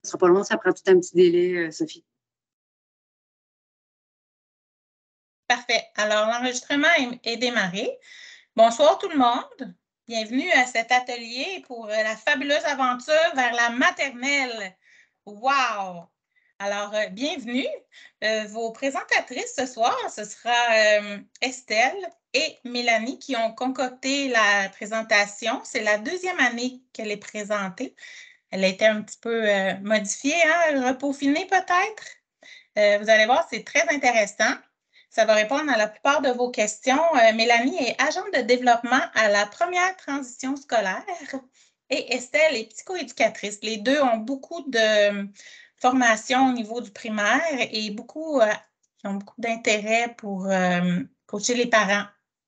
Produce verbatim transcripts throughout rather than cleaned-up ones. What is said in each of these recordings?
sera pas long, ça prend tout un petit délai, euh, Sophie. Parfait. Alors, l'enregistrement est, est démarré. Bonsoir tout le monde. Bienvenue à cet atelier pour la fabuleuse aventure vers la maternelle. Wow! Alors, euh, bienvenue. Euh, vos présentatrices ce soir, ce sera euh, Estelle et Mélanie qui ont concocté la présentation. C'est la deuxième année qu'elle est présentée. Elle a été un petit peu euh, modifiée, hein, repaufinée peut-être. Euh, vous allez voir, c'est très intéressant. Ça va répondre à la plupart de vos questions. Euh, Mélanie est agente de développement à la première transition scolaire et Estelle est psychoéducatrice. Les deux ont beaucoup de formation au niveau du primaire et beaucoup, euh, ont beaucoup d'intérêt pour euh, coacher les parents.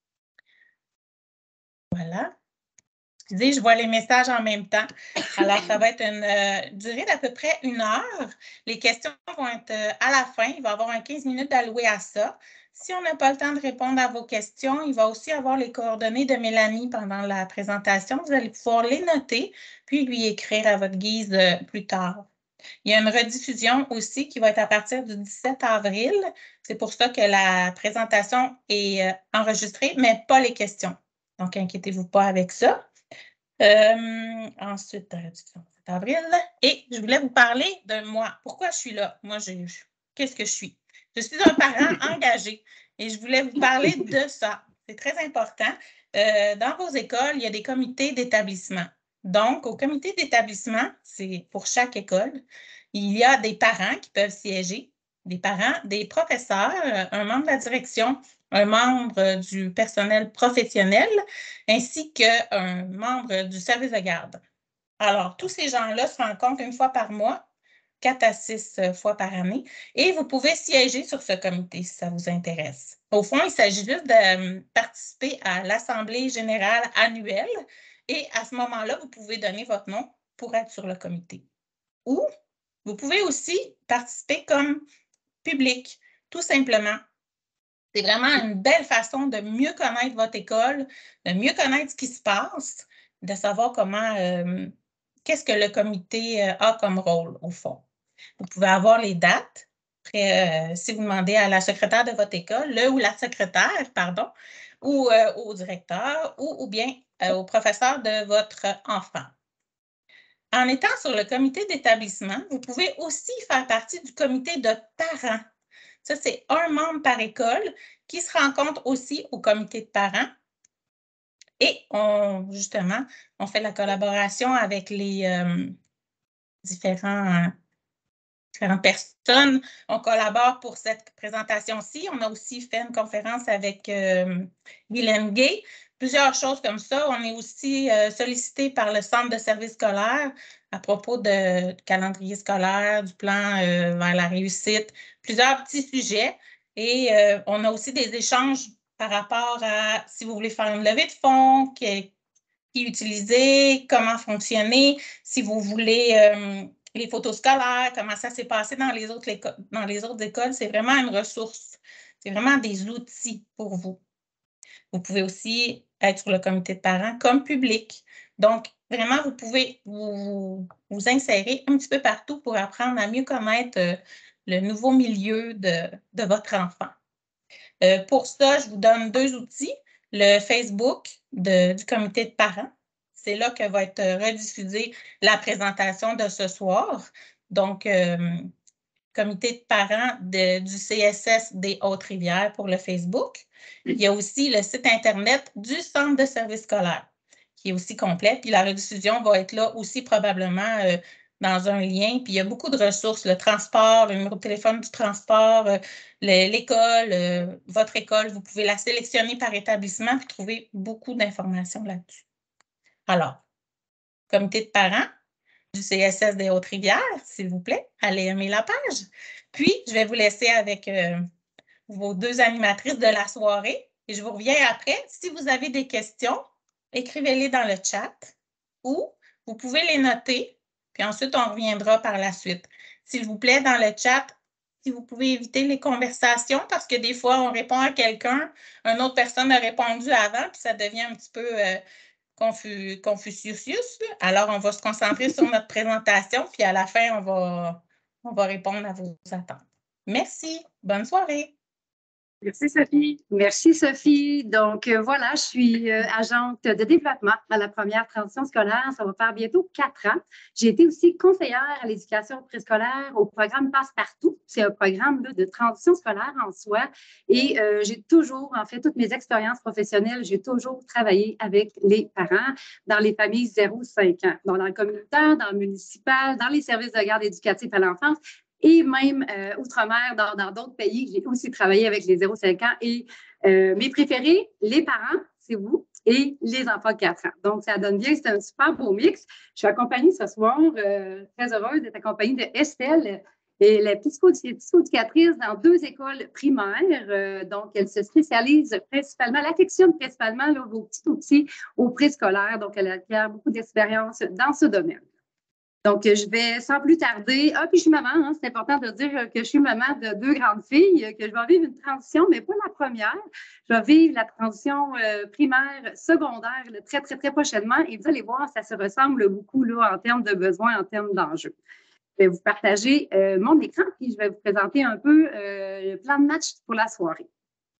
Voilà. Excusez, je vois les messages en même temps. Alors, ça va être une euh, durée d'à peu près une heure. Les questions vont être euh, à la fin. Il va y avoir un quinze minutes alloué à ça. Si on n'a pas le temps de répondre à vos questions, il va aussi avoir les coordonnées de Mélanie pendant la présentation. Vous allez pouvoir les noter, puis lui écrire à votre guise euh, plus tard. Il y a une rediffusion aussi qui va être à partir du dix-sept avril. C'est pour ça que la présentation est euh, enregistrée, mais pas les questions. Donc, inquiétez-vous pas avec ça. Euh, ensuite, sept avril. Et je voulais vous parler de moi. Pourquoi je suis là? Moi, je, je, qu'est-ce que je suis? Je suis un parent engagé et je voulais vous parler de ça. C'est très important. Euh, dans vos écoles, il y a des comités d'établissement. Donc, au comité d'établissement, c'est pour chaque école, il y a des parents qui peuvent siéger, des parents, des professeurs, un membre de la direction, un membre du personnel professionnel, ainsi qu'un membre du service de garde. Alors, tous ces gens-là se rencontrent une fois par mois, quatre à six fois par année, et vous pouvez siéger sur ce comité si ça vous intéresse. Au fond, il s'agit juste de participer à l'Assemblée générale annuelle, et à ce moment-là, vous pouvez donner votre nom pour être sur le comité. Ou vous pouvez aussi participer comme public, tout simplement. C'est vraiment une belle façon de mieux connaître votre école, de mieux connaître ce qui se passe, de savoir comment, euh, qu'est-ce que le comité euh, a comme rôle, au fond. Vous pouvez avoir les dates. Après, euh, si vous demandez à la secrétaire de votre école, le ou la secrétaire, pardon, ou euh, au directeur, ou, ou bien euh, au professeur de votre enfant. En étant sur le comité d'établissement, vous pouvez aussi faire partie du comité de parents. Ça, c'est un membre par école qui se rencontre aussi au comité de parents. Et on, justement, on fait la collaboration avec les euh, différents, euh, différentes personnes. On collabore pour cette présentation-ci. On a aussi fait une conférence avec euh, Guylaine Gay. Plusieurs choses comme ça. On est aussi euh, sollicité par le Centre de services scolaires à propos de, du calendrier scolaire, du plan euh, vers la réussite, plusieurs petits sujets. Et euh, on a aussi des échanges par rapport à si vous voulez faire une levée de fonds, qui, qui utiliser, comment fonctionner, si vous voulez euh, les photos scolaires, comment ça s'est passé dans les autres, dans les autres écoles. C'est vraiment une ressource. C'est vraiment des outils pour vous. Vous pouvez aussi être sur le comité de parents comme public. Donc, vraiment, vous pouvez vous, vous insérer un petit peu partout pour apprendre à mieux connaître euh, le nouveau milieu de, de votre enfant. Euh, pour ça, je vous donne deux outils. Le Facebook de, du comité de parents. C'est là que va être rediffusée la présentation de ce soir. Donc, euh, comité de parents de, du C S S des Hautes-Rivières pour le Facebook. Il y a aussi le site Internet du Centre de services scolaires, qui est aussi complet. Puis la rediffusion va être là aussi probablement euh, dans un lien. Puis il y a beaucoup de ressources, le transport, le numéro de téléphone du transport, euh, l'école, euh, votre école. Vous pouvez la sélectionner par établissement et trouver beaucoup d'informations là-dessus. Alors, comité de parents du C S S des Hautes-Rivières, s'il vous plaît, allez aimer la page. Puis, je vais vous laisser avec euh, vos deux animatrices de la soirée et je vous reviens après. Si vous avez des questions, écrivez-les dans le chat ou vous pouvez les noter, puis ensuite, on reviendra par la suite. S'il vous plaît, dans le chat, si vous pouvez éviter les conversations parce que des fois, on répond à quelqu'un, une autre personne a répondu avant, puis ça devient un petit peu... Euh, Confu- Confucius. Alors, on va se concentrer sur notre présentation, puis à la fin, on va, on va répondre à vos attentes. Merci. Bonne soirée. Merci, Sophie. Merci, Sophie. Donc, euh, voilà, je suis euh, agente de développement à la première transition scolaire. Ça va faire bientôt quatre ans. J'ai été aussi conseillère à l'éducation préscolaire au programme Passe-Partout. C'est un programme là, de transition scolaire en soi. Et euh, j'ai toujours, en fait, toutes mes expériences professionnelles, j'ai toujours travaillé avec les parents dans les familles zéro cinq ans. Donc, dans le communautaire, dans le municipal, dans les services de garde éducative à l'enfance. Et même euh, outre-mer, dans, dans d'autres pays, j'ai aussi travaillé avec les zéro cinq ans. Et euh, mes préférés, les parents, c'est vous, et les enfants de quatre ans. Donc, ça donne bien, c'est un super beau mix. Je suis accompagnée ce soir, euh, très heureuse d'être accompagnée de Estelle, et la psychoéducatrice dans deux écoles primaires. Euh, donc, elle se spécialise principalement, elle affectionne principalement là, vos petits outils au préscolaire. Donc, elle acquiert beaucoup d'expérience dans ce domaine. Donc, je vais sans plus tarder. Ah, puis je suis maman, hein, c'est important de dire que je suis maman de deux grandes filles, que je vais vivre une transition, mais pas la première. Je vais vivre la transition euh, primaire, secondaire, là, très, très, très prochainement. Et vous allez voir, ça se ressemble beaucoup là, en termes de besoins, en termes d'enjeux. Je vais vous partager euh, mon écran, puis je vais vous présenter un peu euh, le plan de match pour la soirée.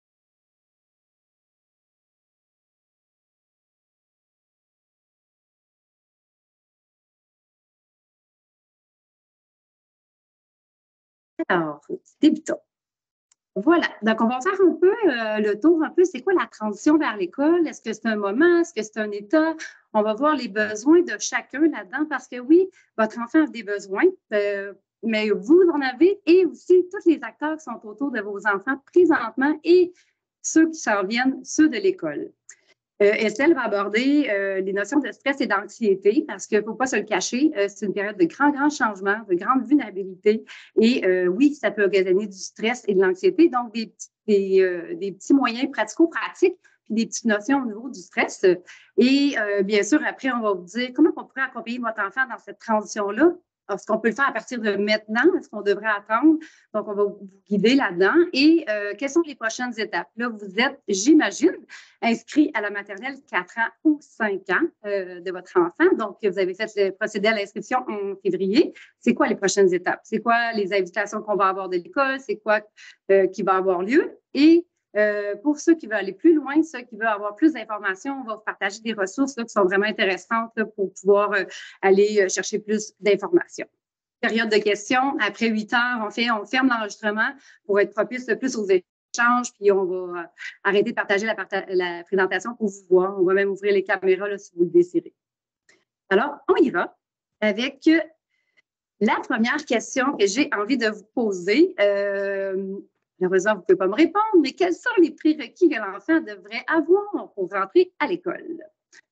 Alors, débutons. Voilà, donc on va faire un peu euh, le tour, un peu, c'est quoi la transition vers l'école? Est-ce que c'est un moment? Est-ce que c'est un état? On va voir les besoins de chacun là-dedans parce que oui, votre enfant a des besoins, euh, mais vous en avez et aussi tous les acteurs qui sont autour de vos enfants présentement et ceux qui s'en viennent, ceux de l'école. Euh, Estelle va aborder euh, les notions de stress et d'anxiété parce qu'il ne faut pas se le cacher, euh, c'est une période de grands, grands changements, de grande vulnérabilité. Et euh, oui, ça peut occasionner du stress et de l'anxiété, donc des, des, euh, des petits moyens pratico-pratiques puis des petites notions au niveau du stress. Et euh, bien sûr, après, on va vous dire comment on pourrait accompagner votre enfant dans cette transition-là. Est-ce qu'on peut le faire à partir de maintenant? Est-ce qu'on devrait attendre? Donc, on va vous guider là-dedans. Et euh, quelles sont les prochaines étapes? Là, vous êtes, j'imagine, inscrit à la maternelle quatre ans ou cinq ans euh, de votre enfant. Donc, vous avez fait le procédé à l'inscription en février. C'est quoi les prochaines étapes? C'est quoi les invitations qu'on va avoir de l'école? C'est quoi euh, qui va avoir lieu? Et Euh, pour ceux qui veulent aller plus loin, ceux qui veulent avoir plus d'informations, on va vous partager des ressources là, qui sont vraiment intéressantes là, pour pouvoir euh, aller euh, chercher plus d'informations. Période de questions. Après huit heures, on, fait, on ferme l'enregistrement pour être propice plus aux échanges, puis on va euh, arrêter de partager la, parta la présentation pour vous voir. On va même ouvrir les caméras là, si vous le désirez. Alors, on y va avec la première question que j'ai envie de vous poser. Euh, Malheureusement, vous ne pouvez pas me répondre, mais quels sont les prérequis que l'enfant devrait avoir pour rentrer à l'école?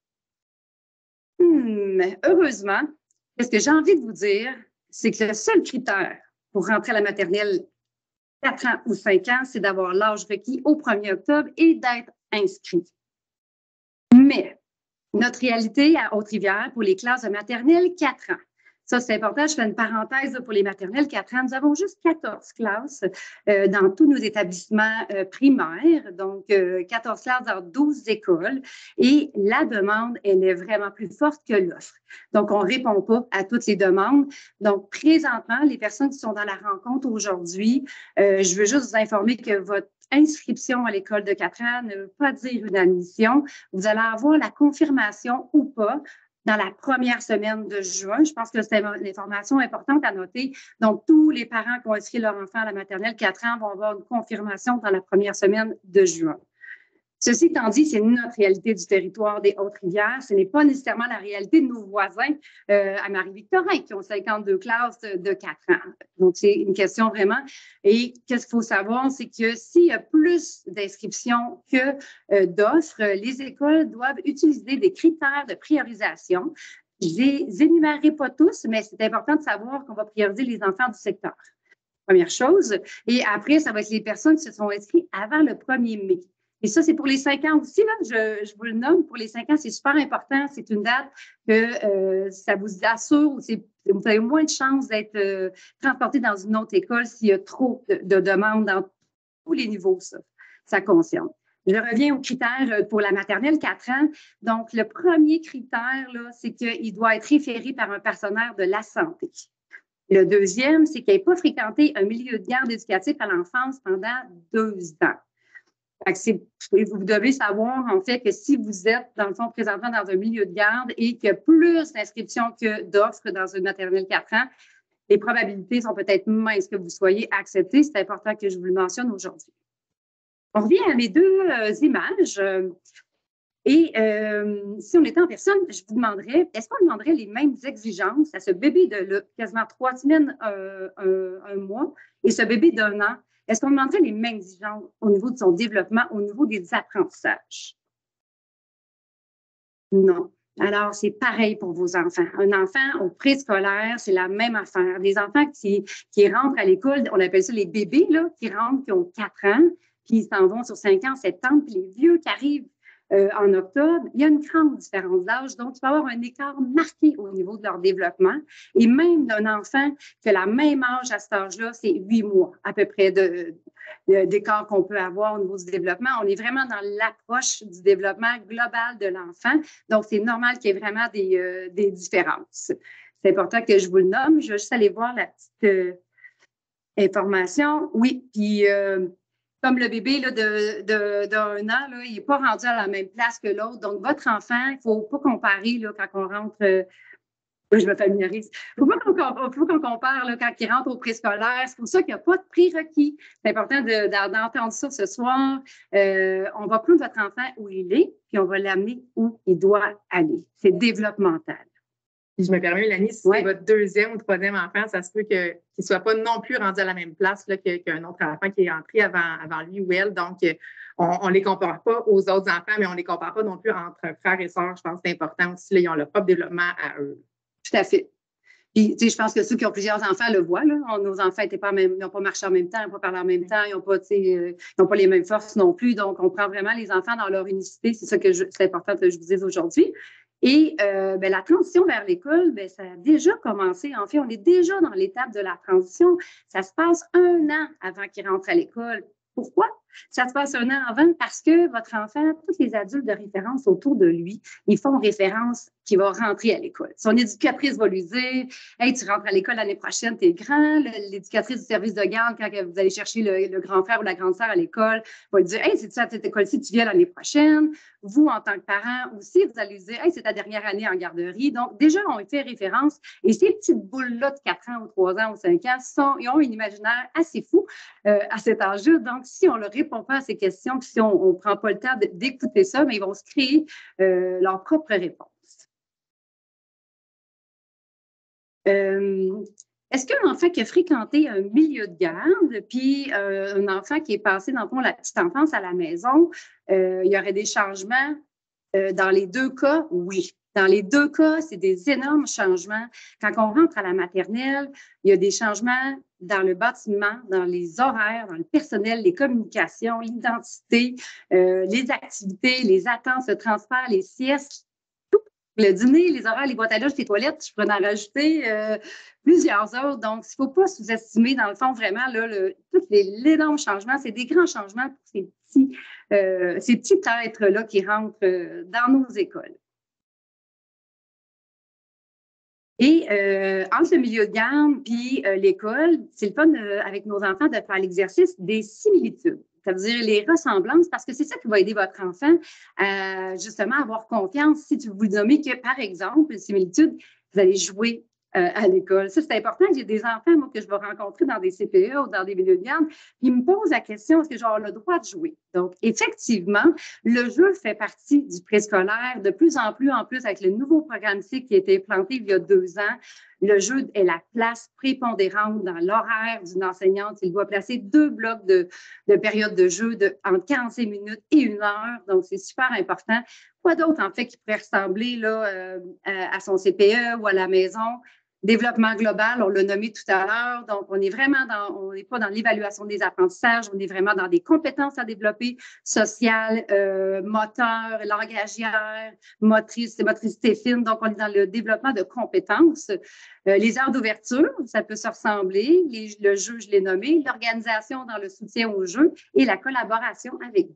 Hmm, heureusement, ce que j'ai envie de vous dire, c'est que le seul critère pour rentrer à la maternelle quatre ans ou cinq ans, c'est d'avoir l'âge requis au premier octobre et d'être inscrit. Mais notre réalité à Haute-Rivière pour les classes de maternelle, quatre ans. Ça, c'est important. Je fais une parenthèse là, pour les maternelles quatre ans. Nous avons juste quatorze classes euh, dans tous nos établissements euh, primaires, donc euh, quatorze classes dans douze écoles. Et la demande, elle est vraiment plus forte que l'offre. Donc, on ne répond pas à toutes les demandes. Donc, présentement, les personnes qui sont dans la rencontre aujourd'hui, euh, je veux juste vous informer que votre inscription à l'école de quatre ans ne veut pas dire une admission. Vous allez avoir la confirmation ou pas dans la première semaine de juin. Je pense que c'est une information importante à noter. Donc, tous les parents qui ont inscrit leur enfant à la maternelle quatre ans vont avoir une confirmation dans la première semaine de juin. Ceci étant dit, c'est notre réalité du territoire des Hautes-Rivières. Ce n'est pas nécessairement la réalité de nos voisins euh, à Marie-Victorin qui ont cinquante-deux classes de quatre ans. Donc, c'est une question vraiment. Et qu'est-ce qu'il faut savoir, c'est que s'il y a plus d'inscriptions que euh, d'offres, les écoles doivent utiliser des critères de priorisation. Je les énumérerai pas tous, mais c'est important de savoir qu'on va prioriser les enfants du secteur. Première chose. Et après, ça va être les personnes qui se sont inscrites avant le premier mai. Et ça, c'est pour les cinq ans aussi, là, je, je vous le nomme. Pour les cinq ans, c'est super important. C'est une date que euh, ça vous assure, vous avez moins de chances d'être euh, transporté dans une autre école s'il y a trop de, de demandes dans tous les niveaux, ça, ça concerne. Je reviens aux critères pour la maternelle quatre ans. Donc, le premier critère, là, c'est qu'il doit être référé par un partenaire de la santé. Le deuxième, c'est qu'il n'ait pas fréquenté un milieu de garde éducatif à l'enfance pendant deux ans. Fait que vous devez savoir, en fait, que si vous êtes, dans le fond, présentement dans un milieu de garde et qu'il y a plus d'inscriptions que d'offres dans une maternelle quatre ans, les probabilités sont peut-être minces que vous soyez accepté. C'est important que je vous le mentionne aujourd'hui. On revient à mes deux euh, images. Et euh, si on était en personne, je vous demanderais, est-ce qu'on demanderait les mêmes exigences à ce bébé de là, quasiment trois semaines, euh, un, un mois, et ce bébé d'un an? Est-ce qu'on demanderait les mêmes exigences au niveau de son développement, au niveau des apprentissages? Non. Alors, c'est pareil pour vos enfants. Un enfant au préscolaire, c'est la même affaire. Des enfants qui, qui rentrent à l'école, on appelle ça les bébés, là, qui rentrent, qui ont quatre ans, puis ils s'en vont sur cinq ans, sept ans, puis les vieux qui arrivent Euh, en octobre, il y a une grande différence d'âge. Donc, il va y avoir un écart marqué au niveau de leur développement. Et même d'un enfant qui a la même âge à cet âge-là, c'est huit mois à peu près de, de, d'écart qu'on peut avoir au niveau du développement. On est vraiment dans l'approche du développement global de l'enfant. Donc, c'est normal qu'il y ait vraiment des, euh, des différences. C'est important que je vous le nomme. Je vais juste aller voir la petite euh, information. Oui, puis... Euh, Comme le bébé là, de, de, d'un an, là, il n'est pas rendu à la même place que l'autre. Donc, votre enfant, il ne faut pas comparer là, quand on rentre. Euh, je me familiarise. Il ne faut pas qu'on, faut qu'on compare là, quand il rentre au préscolaire. C'est pour ça qu'il n'y a pas de prérequis. C'est important de, de, d'entendre ça ce soir. Euh, on va prendre votre enfant où il est, puis on va l'amener où il doit aller. C'est développemental. Je me permets, Mélanie, si ouais. c'est votre deuxième ou troisième enfant, ça se peut que, qu'il ne soit pas non plus rendu à la même place là, que, qu'un autre enfant qui est entré avant, avant lui ou elle. Donc, on ne les compare pas aux autres enfants, mais on ne les compare pas non plus entre frères et sœurs. Je pense que c'est important aussi. Là, ils ont leur propre développement à eux. Tout à fait. Puis, tu sais, je pense que ceux qui ont plusieurs enfants le voient. Là. Nos enfants n'ont pas, pas marché en même temps, ils n'ont pas parlé en même temps, ils n'ont pas, euh, pas les mêmes forces non plus. Donc, on prend vraiment les enfants dans leur unicité. C'est ça que je, c'est important que je vous dise aujourd'hui. Et euh, ben, la transition vers l'école, ben, ça a déjà commencé. En fait, on est déjà dans l'étape de la transition. Ça se passe un an avant qu'il rentre à l'école. Pourquoi? Ça se passe un an avant parce que votre enfant, tous les adultes de référence autour de lui, ils font référence qu'il va rentrer à l'école. Son éducatrice va lui dire « Hey, tu rentres à l'école l'année prochaine, t'es grand. » L'éducatrice du service de garde, quand vous allez chercher le, le grand frère ou la grande sœur à l'école, va lui dire « Hey, c'est ça à cette école-ci, tu viens l'année prochaine. » Vous, en tant que parent aussi, vous allez lui dire « Hey, c'est ta dernière année en garderie. » Donc, déjà, on fait référence. Et ces petites boules-là de quatre ans ou trois ans ou cinq ans, sont, ils ont un imaginaire assez fou euh, à cet âge-là. Donc, si on leur répond pas à ces questions, puis si on ne prend pas le temps de, d'écouter ça, mais ils vont se créer euh, leur propre réponse. Euh, est-ce qu'un enfant qui a fréquenté un milieu de garde, puis euh, un enfant qui est passé, dans le fond, la petite enfance à la maison, euh, il y aurait des changements euh, dans les deux cas? Oui. Dans les deux cas, c'est des énormes changements. Quand on rentre à la maternelle, il y a des changements dans le bâtiment, dans les horaires, dans le personnel, les communications, l'identité, euh, les activités, les attentes, le transfert, les siestes, tout. Le dîner, les horaires, les boîtes à lunch, les toilettes, je pourrais en rajouter euh, plusieurs autres. Donc, il ne faut pas sous-estimer, dans le fond, vraiment, là, le, tous les, l'énorme changements. C'est des grands changements pour ces petits, euh, ces petits êtres-là qui rentrent euh, dans nos écoles. Et euh, entre le milieu de garde puis euh, l'école, c'est le fun euh, avec nos enfants de faire l'exercice des similitudes. Ça veut dire les ressemblances, parce que c'est ça qui va aider votre enfant à justement avoir confiance. Si tu vous nommez que, par exemple, une similitude, vous allez jouer euh, à l'école. Ça, c'est important. J'ai des enfants, moi, que je vais rencontrer dans des C P E ou dans des milieux de garde, ils me posent la question, est-ce que j'ai le droit de jouer? Donc, effectivement, le jeu fait partie du préscolaire de plus en plus, en plus, avec le nouveau programme C I C qui a été implanté il y a deux ans. Le jeu est la place prépondérante dans l'horaire d'une enseignante. Il doit placer deux blocs de, de période de jeu de, entre quarante-cinq minutes et une heure. Donc, c'est super important. Quoi d'autre, en fait, qui pourrait ressembler là, euh, à, à son C P E ou à la maison? Développement global, on l'a nommé tout à l'heure. Donc, on est vraiment dans, on n'est pas dans l'évaluation des apprentissages, on est vraiment dans des compétences à développer, sociales, euh, moteurs, langagières, motrices, motricité fine. Donc, on est dans le développement de compétences. Euh, les heures d'ouverture, ça peut se ressembler. Les, le jeu, je l'ai nommé. L'organisation dans le soutien au jeu et la collaboration avec vous.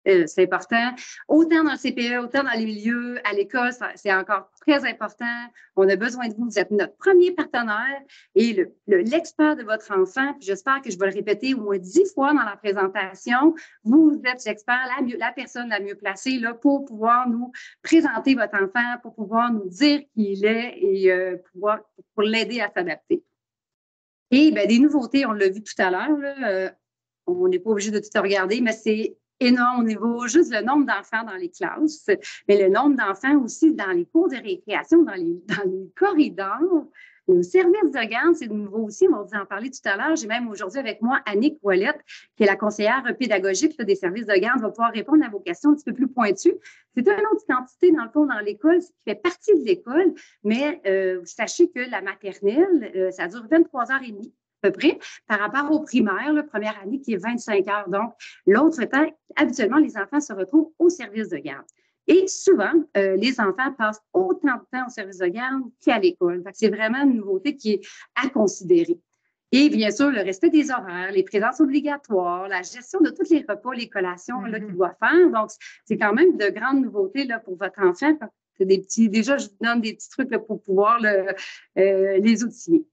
Euh, c'est important. Autant dans le C P E, autant dans les milieux, à l'école, c'est encore très important. On a besoin de vous. Vous êtes notre premier partenaire et le, le, l'expert de votre enfant. Puis j'espère que je vais le répéter au moins dix fois dans la présentation. Vous, vous êtes l'expert, la, mieux, la personne la mieux placée là, pour pouvoir nous présenter votre enfant, pour pouvoir nous dire qui il est et euh, pouvoir, pour l'aider à s'adapter. Et bien, des nouveautés, on l'a vu tout à l'heure, là, euh, on n'est pas obligé de tout regarder, mais c'est énorme au niveau juste le nombre d'enfants dans les classes, mais le nombre d'enfants aussi dans les cours de récréation, dans les, dans les corridors. Le service de garde, c'est nouveau aussi, on va vous en parler tout à l'heure. J'ai même aujourd'hui avec moi Annick Ouellette, qui est la conseillère pédagogique là, des services de garde, va pouvoir répondre à vos questions un petit peu plus pointues. C'est une autre identité, dans le fond, dans l'école, qui fait partie de l'école, mais euh, sachez que la maternelle, euh, ça dure vingt-trois heures trente à peu près, par rapport au primaire, la première année qui est vingt-cinq heures. Donc, l'autre temps, habituellement, les enfants se retrouvent au service de garde. Et souvent, euh, les enfants passent autant de temps au service de garde qu'à l'école. C'est vraiment une nouveauté qui est à considérer. Et bien sûr, le respect des horaires, les présences obligatoires, la gestion de tous les repas, les collations mm-hmm. là, qu'il doit faire. Donc, c'est quand même de grandes nouveautés là, pour votre enfant. C'est des petits, déjà, je vous donne des petits trucs là, pour pouvoir le, euh, les outiller.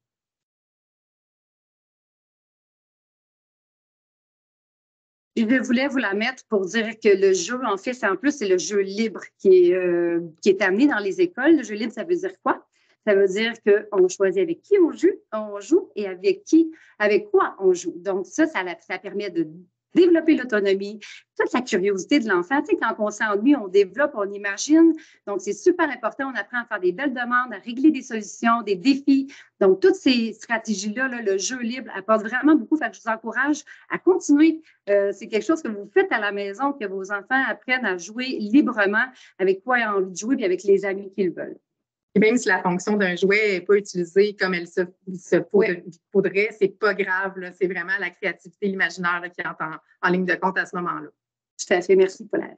Je voulais vous la mettre pour dire que le jeu, en fait, c'est en plus, c'est le jeu libre qui est, euh, qui est amené dans les écoles. Le jeu libre, ça veut dire quoi? Ça veut dire qu'on choisit avec qui on joue, on joue et avec qui, avec quoi on joue. Donc, ça, ça, ça permet de développer l'autonomie, toute la curiosité de l'enfant. Tu sais, quand on s'ennuie, on développe, on imagine. Donc, c'est super important. On apprend à faire des belles demandes, à régler des solutions, des défis. Donc, toutes ces stratégies-là, là, le jeu libre apporte vraiment beaucoup. Fait que je vous encourage à continuer. Euh, c'est quelque chose que vous faites à la maison, que vos enfants apprennent à jouer librement avec quoi ils ont envie de jouer et avec les amis qu'ils veulent. Et même si la fonction d'un jouet n'est pas utilisée comme elle se, se faudrait, oui. c'est pas grave. Là. C'est vraiment la créativité, l'imaginaire là, qui entre en, en ligne de compte à ce moment-là. Tout à fait. Merci, Paulette.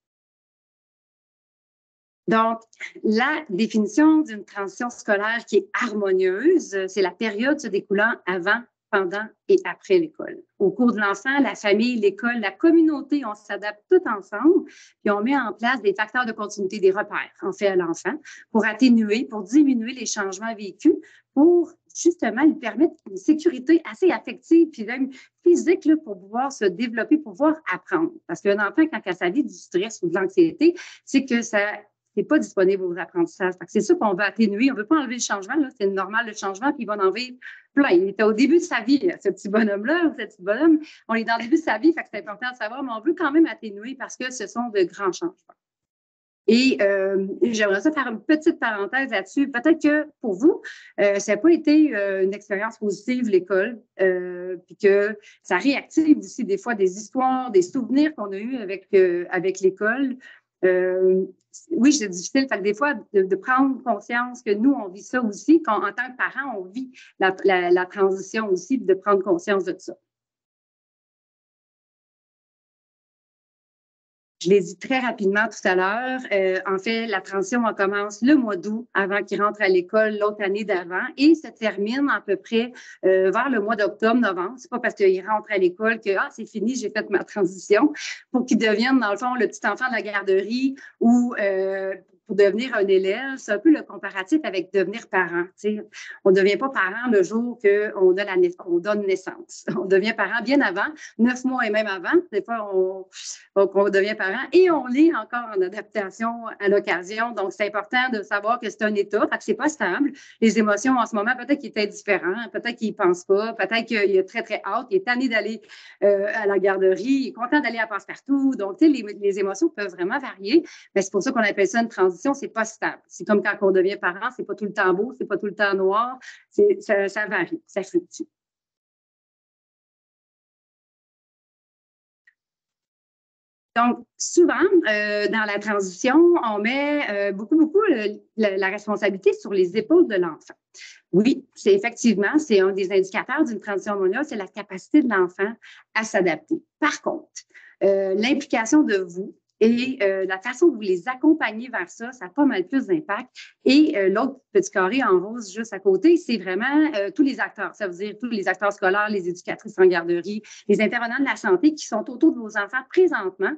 Donc, la définition d'une transition scolaire qui est harmonieuse, c'est la période se découlant avant, pendant et après l'école. Au cours de l'enfant, la famille, l'école, la communauté, on s'adapte tout ensemble, puis on met en place des facteurs de continuité, des repères, en fait, à l'enfant, pour atténuer, pour diminuer les changements vécus, pour justement lui permettre une sécurité assez affective, puis même physique, là, pour pouvoir se développer, pour pouvoir apprendre. Parce qu'un enfant, quand il a sa vie du stress ou de l'anxiété, c'est que ça n'est pas disponible aux apprentissages. C'est ça qu'on veut atténuer. On ne veut pas enlever le changement. C'est normal, le changement, puis il va en vivre plein. Il était au début de sa vie, ce petit bonhomme-là, ou ce petit bonhomme. On est dans le début de sa vie, fait que c'est important de savoir, mais on veut quand même atténuer parce que ce sont de grands changements. Et euh, j'aimerais ça faire une petite parenthèse là-dessus. Peut-être que pour vous, euh, ça n'a pas été euh, une expérience positive, l'école, euh, puis que ça réactive aussi des fois des histoires, des souvenirs qu'on a eus avec, euh, avec l'école. Euh, oui, c'est difficile. Fait que des fois, de, de prendre conscience que nous, on vit ça aussi, qu'en en tant que parents, on vit la, la, la transition aussi, de prendre conscience de ça. Je l'ai dit très rapidement tout à l'heure. Euh, en fait, la transition, on commence le mois d'août avant qu'il rentre à l'école l'autre année d'avant et se termine à peu près euh, vers le mois d'octobre, novembre. C'est pas parce qu'il rentre à l'école que ah, c'est fini, j'ai fait ma transition, pour qu'il devienne, dans le fond, le petit enfant de la garderie ou euh, pour devenir un élève. C'est un peu le comparatif avec devenir parent. T'sais. On ne devient pas parent le jour qu'on a la on donne naissance. On devient parent bien avant, neuf mois et même avant. Des fois, on, on, on devient parent et on l'est encore en adaptation à l'occasion. Donc, c'est important de savoir que c'est un état, fait que c'est pas stable. Les émotions en ce moment, peut-être qu'il est indifférent, peut-être qu'il ne pense pas, peut-être qu'il est très, très hâte, il est tanné d'aller euh, à la garderie, il est content d'aller à Passe-Partout. Donc, tu sais, les, les émotions peuvent vraiment varier, mais c'est pour ça qu'on appelle ça une transition, c'est pas stable. C'est comme quand on devient parent, c'est pas tout le temps beau, c'est pas tout le temps noir, c'est, ça, ça varie, ça fluctue. Donc, souvent, euh, dans la transition, on met euh, beaucoup, beaucoup le, la, la responsabilité sur les épaules de l'enfant. Oui, c'est effectivement, c'est un des indicateurs d'une transition harmonieuse, c'est la capacité de l'enfant à s'adapter. Par contre, euh, l'implication de vous et euh, la façon de vous les accompagner vers ça, ça a pas mal plus d'impact. Et euh, l'autre petit carré en rose juste à côté, c'est vraiment euh, tous les acteurs. Ça veut dire tous les acteurs scolaires, les éducatrices en garderie, les intervenants de la santé qui sont autour de vos enfants présentement.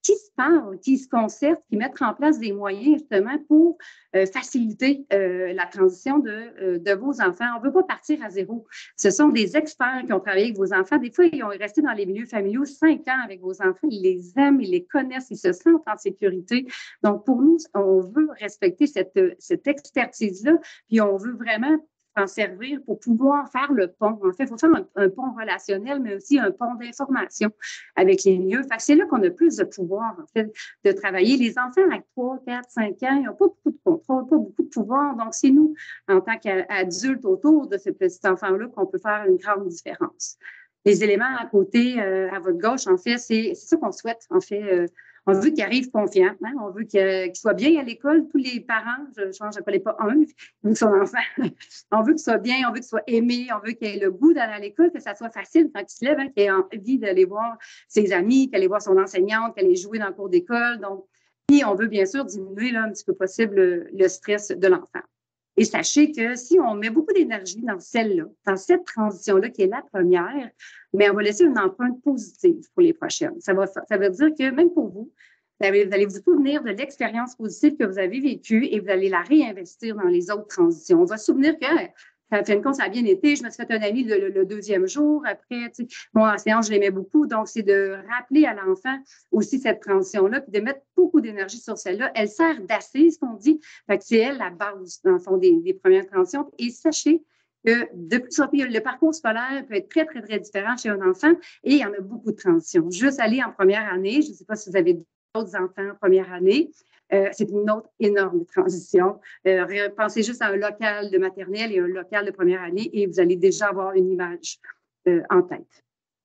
qui se parlent, qui se concertent, qui mettent en place des moyens justement pour euh, faciliter euh, la transition de, euh, de vos enfants. On ne veut pas partir à zéro. Ce sont des experts qui ont travaillé avec vos enfants. Des fois, ils ont resté dans les milieux familiaux cinq ans avec vos enfants. Ils les aiment, ils les connaissent, ils se sentent en sécurité. Donc, pour nous, on veut respecter cette, cette expertise-là, puis on veut vraiment en servir pour pouvoir faire le pont. En fait, il faut faire un, un pont relationnel, mais aussi un pont d'information avec les milieux. Fait que c'est là qu'on a plus de pouvoir, en fait, de travailler. Les enfants à trois, quatre, cinq ans, ils n'ont pas beaucoup de contrôle, pas beaucoup de pouvoir. Donc, c'est nous, en tant qu'adultes autour de ces petits enfants-là, qu'on peut faire une grande différence. Les éléments à côté, euh, à votre gauche, en fait, c'est ça qu'on souhaite, en fait. Euh, on veut qu'ils arrivent confiants, hein? On veut qu'ils soient bien à l'école. Tous les parents, je ne connais pas un, vu son enfant, on veut qu'il soit bien, on veut qu'il soit aimé, on veut qu'il ait le goût d'aller à l'école, que ça soit facile quand il se lève, hein, qu'il ait envie d'aller voir ses amis, qu'il ait voir son enseignante, qu'il ait jouer dans le cours d'école. Donc, puis on veut bien sûr diminuer là, un petit peu possible le, le stress de l'enfant. Et sachez que si on met beaucoup d'énergie dans celle-là, dans cette transition-là qui est la première, mais on va laisser une empreinte positive pour les prochaines. Ça, va, ça veut dire que même pour vous, vous allez, vous allez vous souvenir de l'expérience positive que vous avez vécue et vous allez la réinvestir dans les autres transitions. On va se souvenir que ça fait une compte, ça a bien été. Je me suis fait un ami le, le, le deuxième jour. Après, tu sais, mon enseignant, je l'aimais beaucoup. Donc, c'est de rappeler à l'enfant aussi cette transition-là, puis de mettre beaucoup d'énergie sur celle-là. Elle sert d'assise, qu'on dit. Fait que c'est elle la base, dans le fond, des, des premières transitions. Et sachez que de plus en plus, le parcours scolaire peut être très, très, très différent chez un enfant et il y en a beaucoup de transitions. Juste aller en première année, je ne sais pas si vous avez d'autres enfants en première année, Euh, c'est une autre énorme transition. Euh, pensez juste à un local de maternelle et un local de première année et vous allez déjà avoir une image euh, en tête.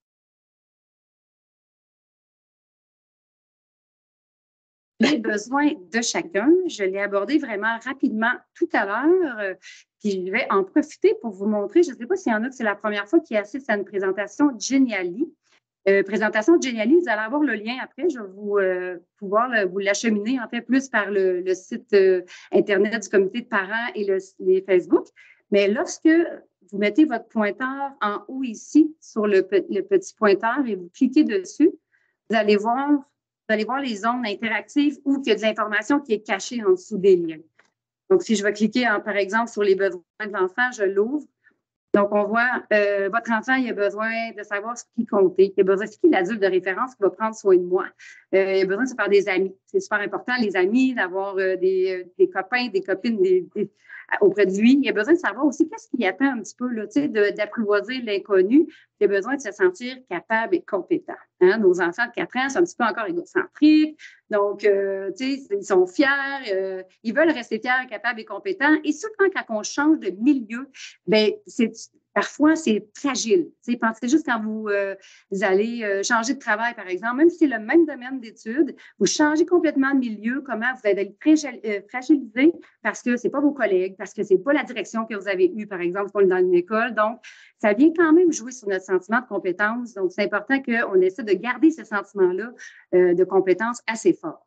Les besoins de chacun, je l'ai abordé vraiment rapidement tout à l'heure, euh, puis je vais en profiter pour vous montrer, je ne sais pas s'il y en a que c'est la première fois qui assistent à une présentation Geniali. Euh, présentation de Geniali, vous allez avoir le lien après. Je vais vous, euh, pouvoir le, vous l'acheminer en fait plus par le, le site euh, Internet du comité de parents et le, les Facebook. Mais lorsque vous mettez votre pointeur en haut ici sur le, le petit pointeur et vous cliquez dessus, vous allez voir, vous allez voir les zones interactives où il y a de l'information qui est cachée en dessous des liens. Donc, si je vais cliquer, en, par exemple, sur les besoins de l'enfant, je l'ouvre. Donc, on voit, euh, votre enfant, il a besoin de savoir ce qui comptait. Il a besoin, c'est qui l'adulte de référence qui va prendre soin de moi. Euh, il a besoin de se faire des amis. C'est super important, les amis, d'avoir euh, des, des copains, des copines des, des, auprès de lui. Il a besoin de savoir aussi qu'est-ce qu'il attend un petit peu, là, tu sais, d'apprivoiser l'inconnu. Il a besoin de se sentir capable et compétent. Hein? Nos enfants de quatre ans sont un petit peu encore égocentriques. Donc, euh, tu sais, ils sont fiers. Euh, ils veulent rester fiers, capables et compétents. Et souvent, quand on change de milieu, bien, c'est parfois, c'est fragile. Tu sais, pensez juste quand vous, euh, vous allez euh, changer de travail, par exemple, même si c'est le même domaine d'études, vous changez complètement de milieu, comment vous allez être fragilisé parce que ce n'est pas vos collègues, parce que ce n'est pas la direction que vous avez eue, par exemple, dans une école. Donc, ça vient quand même jouer sur notre sentiment de compétence. Donc, c'est important qu'on essaie de garder ce sentiment-là euh, de compétence assez fort.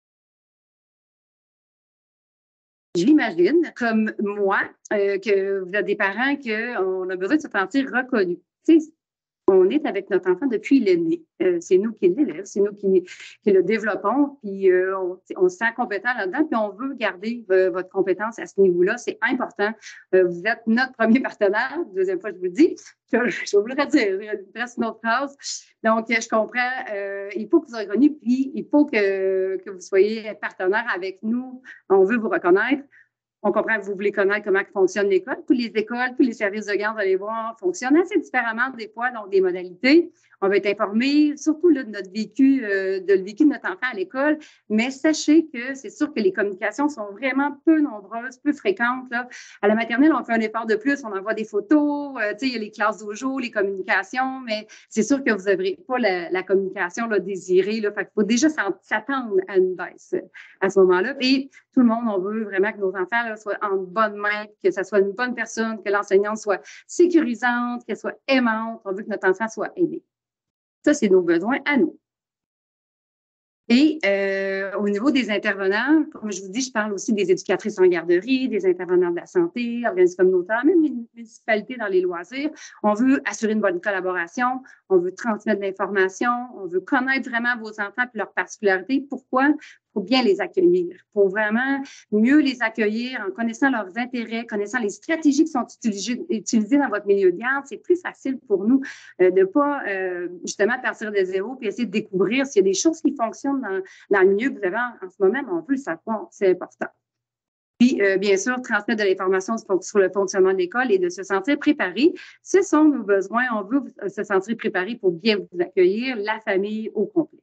J'imagine, comme moi, euh, que vous avez des parents qu'on a besoin de se sentir reconnus. Tu sais, on est avec notre enfant depuis qu'il est né. Euh, c'est nous qui l'élèvons, c'est nous qui, qui le développons, puis euh, on, on se sent compétent là-dedans, puis on veut garder euh, votre compétence à ce niveau-là. C'est important. Euh, vous êtes notre premier partenaire. Deuxième fois, je vous le dis. Je, je vais vous le redire. Il reste une autre phrase. Donc, je comprends. Euh, il faut que vous soyez reconnus, puis il faut que, que vous soyez partenaire avec nous. On veut vous reconnaître. On comprend que vous voulez connaître comment fonctionne l'école. Toutes les écoles, tous les services de garde, vous allez voir, fonctionnent assez différemment des fois, donc des modalités. On va être informé, surtout là, de notre vécu, euh, de le vécu de notre enfant à l'école, mais sachez que c'est sûr que les communications sont vraiment peu nombreuses, peu fréquentes. Là. À la maternelle, on fait un effort de plus, on envoie des photos, euh, tu sais, il y a les classes dojo, les communications, mais c'est sûr que vous n'aurez pas la, la communication là, désirée. Là, fait qu'il faut déjà s'attendre à une baisse à ce moment-là. Et tout le monde, on veut vraiment que nos enfants là, soient en bonne main, que ça soit une bonne personne, que l'enseignante soit sécurisante, qu'elle soit aimante. On veut que notre enfant soit aimé. Ça, c'est nos besoins à nous. Et euh, au niveau des intervenants, comme je vous dis, je parle aussi des éducatrices en garderie, des intervenants de la santé, organismes communautaires, même les municipalités dans les loisirs. On veut assurer une bonne collaboration, on veut transmettre de l'information, on veut connaître vraiment vos enfants et leurs particularités. Pourquoi? Pour bien les accueillir, pour vraiment mieux les accueillir en connaissant leurs intérêts, connaissant les stratégies qui sont utilisées, utilisées dans votre milieu de garde. C'est plus facile pour nous euh, de ne pas euh, justement partir de zéro et essayer de découvrir s'il y a des choses qui fonctionnent dans, dans le milieu que vous avez en, en ce moment, mais on veut le savoir, c'est important. Puis, euh, bien sûr, transmettre de l'information sur le fonctionnement de l'école et de se sentir préparé. Ce sont nos besoins. On veut se sentir préparé pour bien vous accueillir, la famille au complet.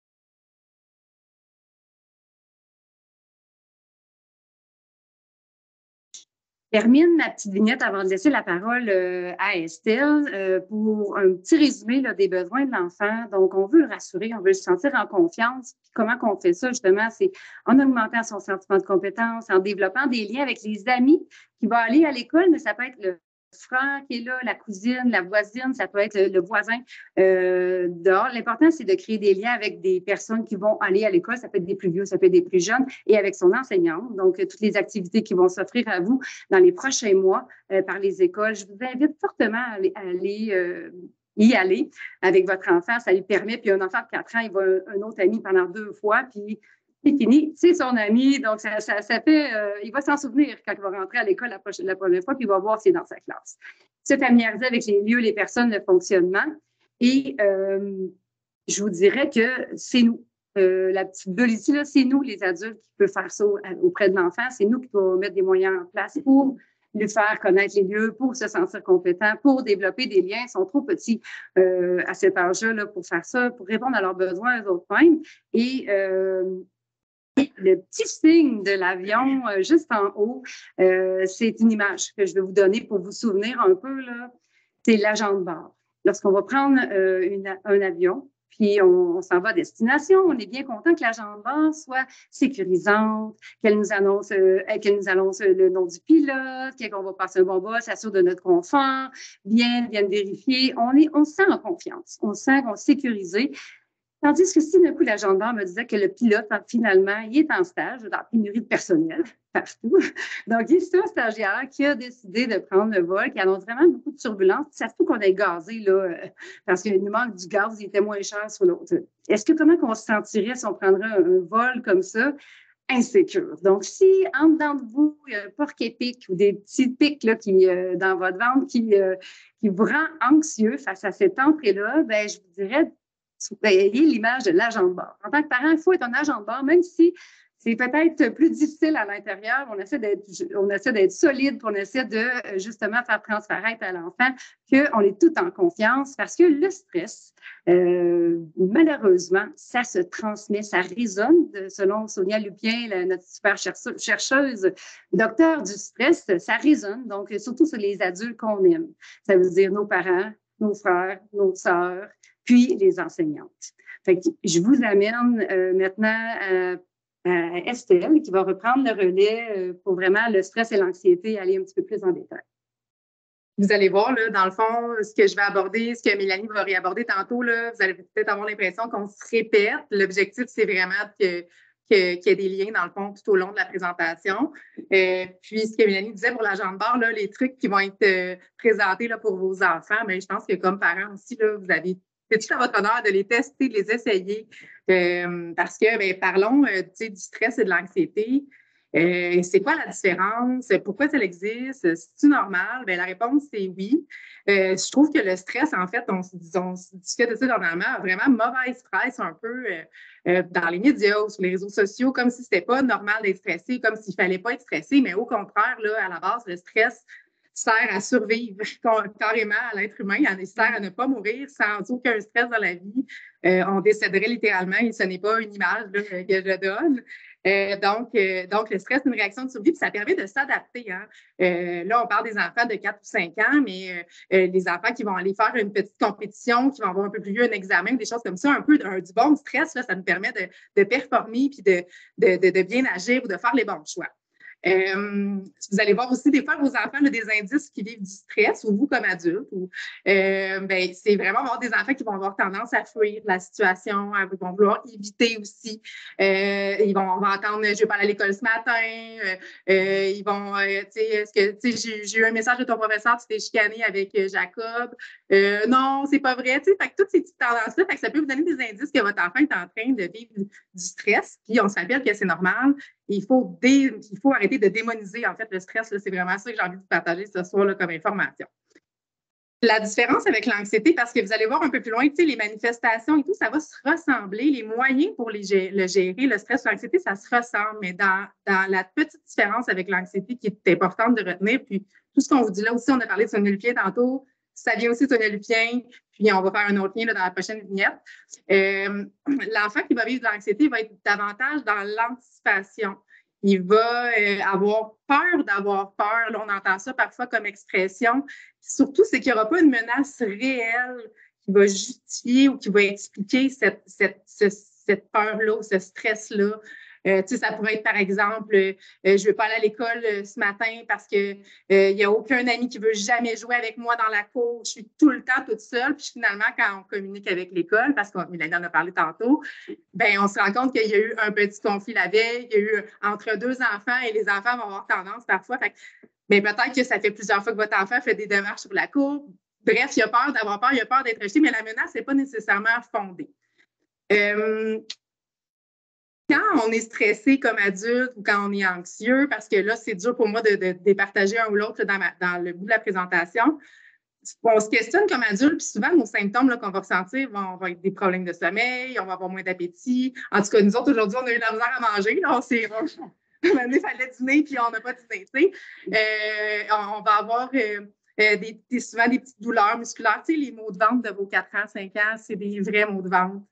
Je termine ma petite vignette avant de laisser la parole euh, à Estelle euh, pour un petit résumé là, des besoins de l'enfant. Donc, on veut le rassurer, on veut le sentir en confiance. Puis comment qu'on fait ça, justement, c'est en augmentant son sentiment de compétence, en développant des liens avec les amis qui vont aller à l'école, mais ça peut être le frère qui est là, la cousine, la voisine, ça peut être le, le voisin euh, dehors. L'important, c'est de créer des liens avec des personnes qui vont aller à l'école. Ça peut être des plus vieux, ça peut être des plus jeunes, et avec son enseignante. Donc, euh, toutes les activités qui vont s'offrir à vous dans les prochains mois euh, par les écoles. Je vous invite fortement à aller, à aller euh, y aller avec votre enfant. Ça lui permet, puis un enfant de quatre ans, il va un, un autre ami pendant deux fois, puis c'est fini, c'est son ami, donc ça, ça, ça fait, euh, il va s'en souvenir quand il va rentrer à l'école la, prochaine, la première fois, puis il va voir si c'est dans sa classe. Se familiariser avec les lieux, les personnes, le fonctionnement. Et euh, je vous dirais que c'est nous, euh, la petite bulle ici, là, c'est nous les adultes qui peuvent faire ça auprès de l'enfant, c'est nous qui pouvons mettre des moyens en place pour lui faire connaître les lieux, pour se sentir compétent, pour développer des liens. Ils sont trop petits euh, à cet âge-là là, pour faire ça, pour répondre à leurs besoins eux autres mêmes. Et euh, le petit signe de l'avion euh, juste en haut, euh, c'est une image que je vais vous donner pour vous souvenir un peu, là. C'est l'agent de bord. Lorsqu'on va prendre euh, une, un avion, puis on, on s'en va à destination, on est bien content que l'agent de bord soit sécurisante, qu'elle nous annonce, euh, qu'elle nous annonce le nom du pilote, qu'on va passer un bon vol, s'assure de notre confort, viennent, viennent vérifier. On, est, on se sent en confiance, on se sent qu'on est sécurisé. Tandis que si d'un coup, la gendarme me disait que le pilote, finalement, il est en stage, dans la pénurie de personnel partout. Donc, il est un stagiaire qui a décidé de prendre le vol, qui annonce vraiment beaucoup de turbulences. Ça se peut qu'on ait gazé, là, parce qu'il nous manque du gaz, il était moins cher sur l'autre. Est-ce que comment on se sentirait si on prendrait un, un vol comme ça? Insécure. Donc, si en dedans de vous, il y a un porc-épic ou des petits pics là, qui, euh, dans votre ventre qui, euh, qui vous rend anxieux face à cette entrée-là, ben, je vous dirais, ayez l'image de l'agent de bord. En tant que parent, il faut être un agent de bord, même si c'est peut-être plus difficile à l'intérieur. On essaie d'être, on essaie d'être solide, puis on essaie de justement faire transparaître à l'enfant qu'on est tout en confiance parce que le stress, euh, malheureusement, ça se transmet, ça résonne. Selon Sonia Lupien, la, notre super chercheuse, docteur du stress, ça résonne. Donc, surtout sur les adultes qu'on aime. Ça veut dire nos parents, nos frères, nos sœurs, puis les enseignantes. Fait que je vous amène euh, maintenant à, à Estelle qui va reprendre le relais euh, pour vraiment le stress et l'anxiété aller un petit peu plus en détail. Vous allez voir, là, dans le fond, ce que je vais aborder, ce que Mélanie va réaborder tantôt, là, vous allez peut-être avoir l'impression qu'on se répète. L'objectif, c'est vraiment que, que, qu'il y ait des liens, dans le fond, tout au long de la présentation. Euh, puis, ce que Mélanie disait pour l'agent de bord, là, les trucs qui vont être euh, présentés là, pour vos enfants, mais je pense que comme parents aussi, là, vous avez c'est tout à votre honneur de les tester, de les essayer. Euh, parce que, bien, parlons euh, du stress et de l'anxiété. Euh, c'est quoi la différence? Pourquoi ça existe? C'est-tu normal? Bien, la réponse, c'est oui. Euh, je trouve que le stress, en fait, on, on discute de ça normalement, a vraiment mauvaise presse un peu euh, euh, dans les médias ou sur les réseaux sociaux, comme si c'était pas normal d'être stressé, comme s'il fallait pas être stressé. Mais au contraire, là, à la base, le stress sert à survivre carrément à l'être humain. Il sert à ne pas mourir sans aucun stress dans la vie. Euh, on décéderait littéralement et ce n'est pas une image là, que je donne. Euh, donc, euh, donc, le stress, c'est une réaction de survie, puis ça permet de s'adapter. Hein. Euh, là, on parle des enfants de quatre ou cinq ans, mais euh, les enfants qui vont aller faire une petite compétition, qui vont avoir un peu plus vieux, un examen, des choses comme ça, un peu un, du bon stress, là, ça nous permet de, de performer puis de, de, de, de bien agir ou de faire les bons choix. Euh, vous allez voir aussi des fois vos enfants là, des indices qui vivent du stress, ou vous comme adulte. Ou, euh, ben, c'est vraiment avoir des enfants qui vont avoir tendance à fuir la situation, à, ils vont vouloir éviter aussi. Euh, ils vont, on va entendre « je vais pas aller à l'école ce matin euh, », euh, ils vont, euh, tu sais, est-ce que, tu sais, j'ai eu un message de ton professeur, tu t'es chicané avec euh, Jacob. Euh, non, c'est pas vrai. Tu sais, fait que toutes ces petites tendances-là, fait que ça peut vous donner des indices que votre enfant est en train de vivre du stress. Puis on se rappelle que c'est normal. Il faut, dé, il faut arrêter de démoniser, en fait, le stress. C'est vraiment ça que j'ai envie de vous partager ce soir là, comme information. La différence avec l'anxiété, parce que vous allez voir un peu plus loin, tu sais, les manifestations et tout, ça va se ressembler. Les moyens pour les, le gérer, le stress ou l'anxiété, ça se ressemble. Mais dans, dans la petite différence avec l'anxiété qui est importante de retenir, puis tout ce qu'on vous dit là aussi, on a parlé de somnolupien tantôt, ça vient aussi de somnolupien, puis on va faire un autre lien là, dans la prochaine vignette. Euh, l'enfant qui va vivre de l'anxiété va être davantage dans l'anticipation. Il va euh, avoir peur d'avoir peur. Là, on entend ça parfois comme expression. Surtout, c'est qu'il n'y aura pas une menace réelle qui va justifier ou qui va expliquer cette, cette, ce, cette peur-là ou ce stress-là. Euh, tu sais, ça pourrait être, par exemple, euh, je ne veux pas aller à l'école euh, ce matin parce qu'il n'y euh, a aucun ami qui ne veut jamais jouer avec moi dans la cour. Je suis tout le temps toute seule. Puis finalement, quand on communique avec l'école, parce qu'on en a parlé tantôt, ben on se rend compte qu'il y a eu un petit conflit la veille, il y a eu entre deux enfants et les enfants vont avoir tendance parfois. Fait que, ben, peut-être que ça fait plusieurs fois que votre enfant fait des démarches sur la cour. Bref, il a peur d'avoir peur, il a peur d'être rejeté, mais la menace n'est pas nécessairement fondée. Euh, Quand on est stressé comme adulte ou quand on est anxieux, parce que là, c'est dur pour moi de, de, de partager un ou l'autre dans, ma, dans le bout de la présentation, on se questionne comme adulte, puis souvent, nos symptômes là, qu'on va ressentir vont, vont être des problèmes de sommeil, on va avoir moins d'appétit. En tout cas, nous autres, aujourd'hui, on a eu de la misère à manger. Là, on s'est... Il fallait dîner, puis on n'a pas dîné. Euh, on, on va avoir euh, des, des, souvent des petites douleurs musculaires. Tu sais, les maux de ventre de vos quatre ans, cinq ans, c'est des vrais maux de ventre.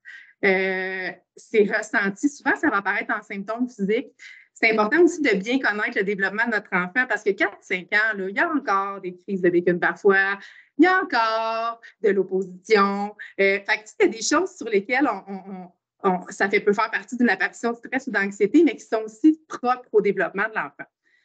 Euh, c'est ressenti. Souvent, ça va apparaître en symptômes physiques. C'est important aussi de bien connaître le développement de notre enfant parce que quatre cinq ans, là, il y a encore des crises de bacon parfois, il y a encore de l'opposition. Euh, fait que, il y a des choses sur lesquelles on, on, on, ça fait, peut faire partie d'une apparition de stress ou d'anxiété, mais qui sont aussi propres au développement de l'enfant.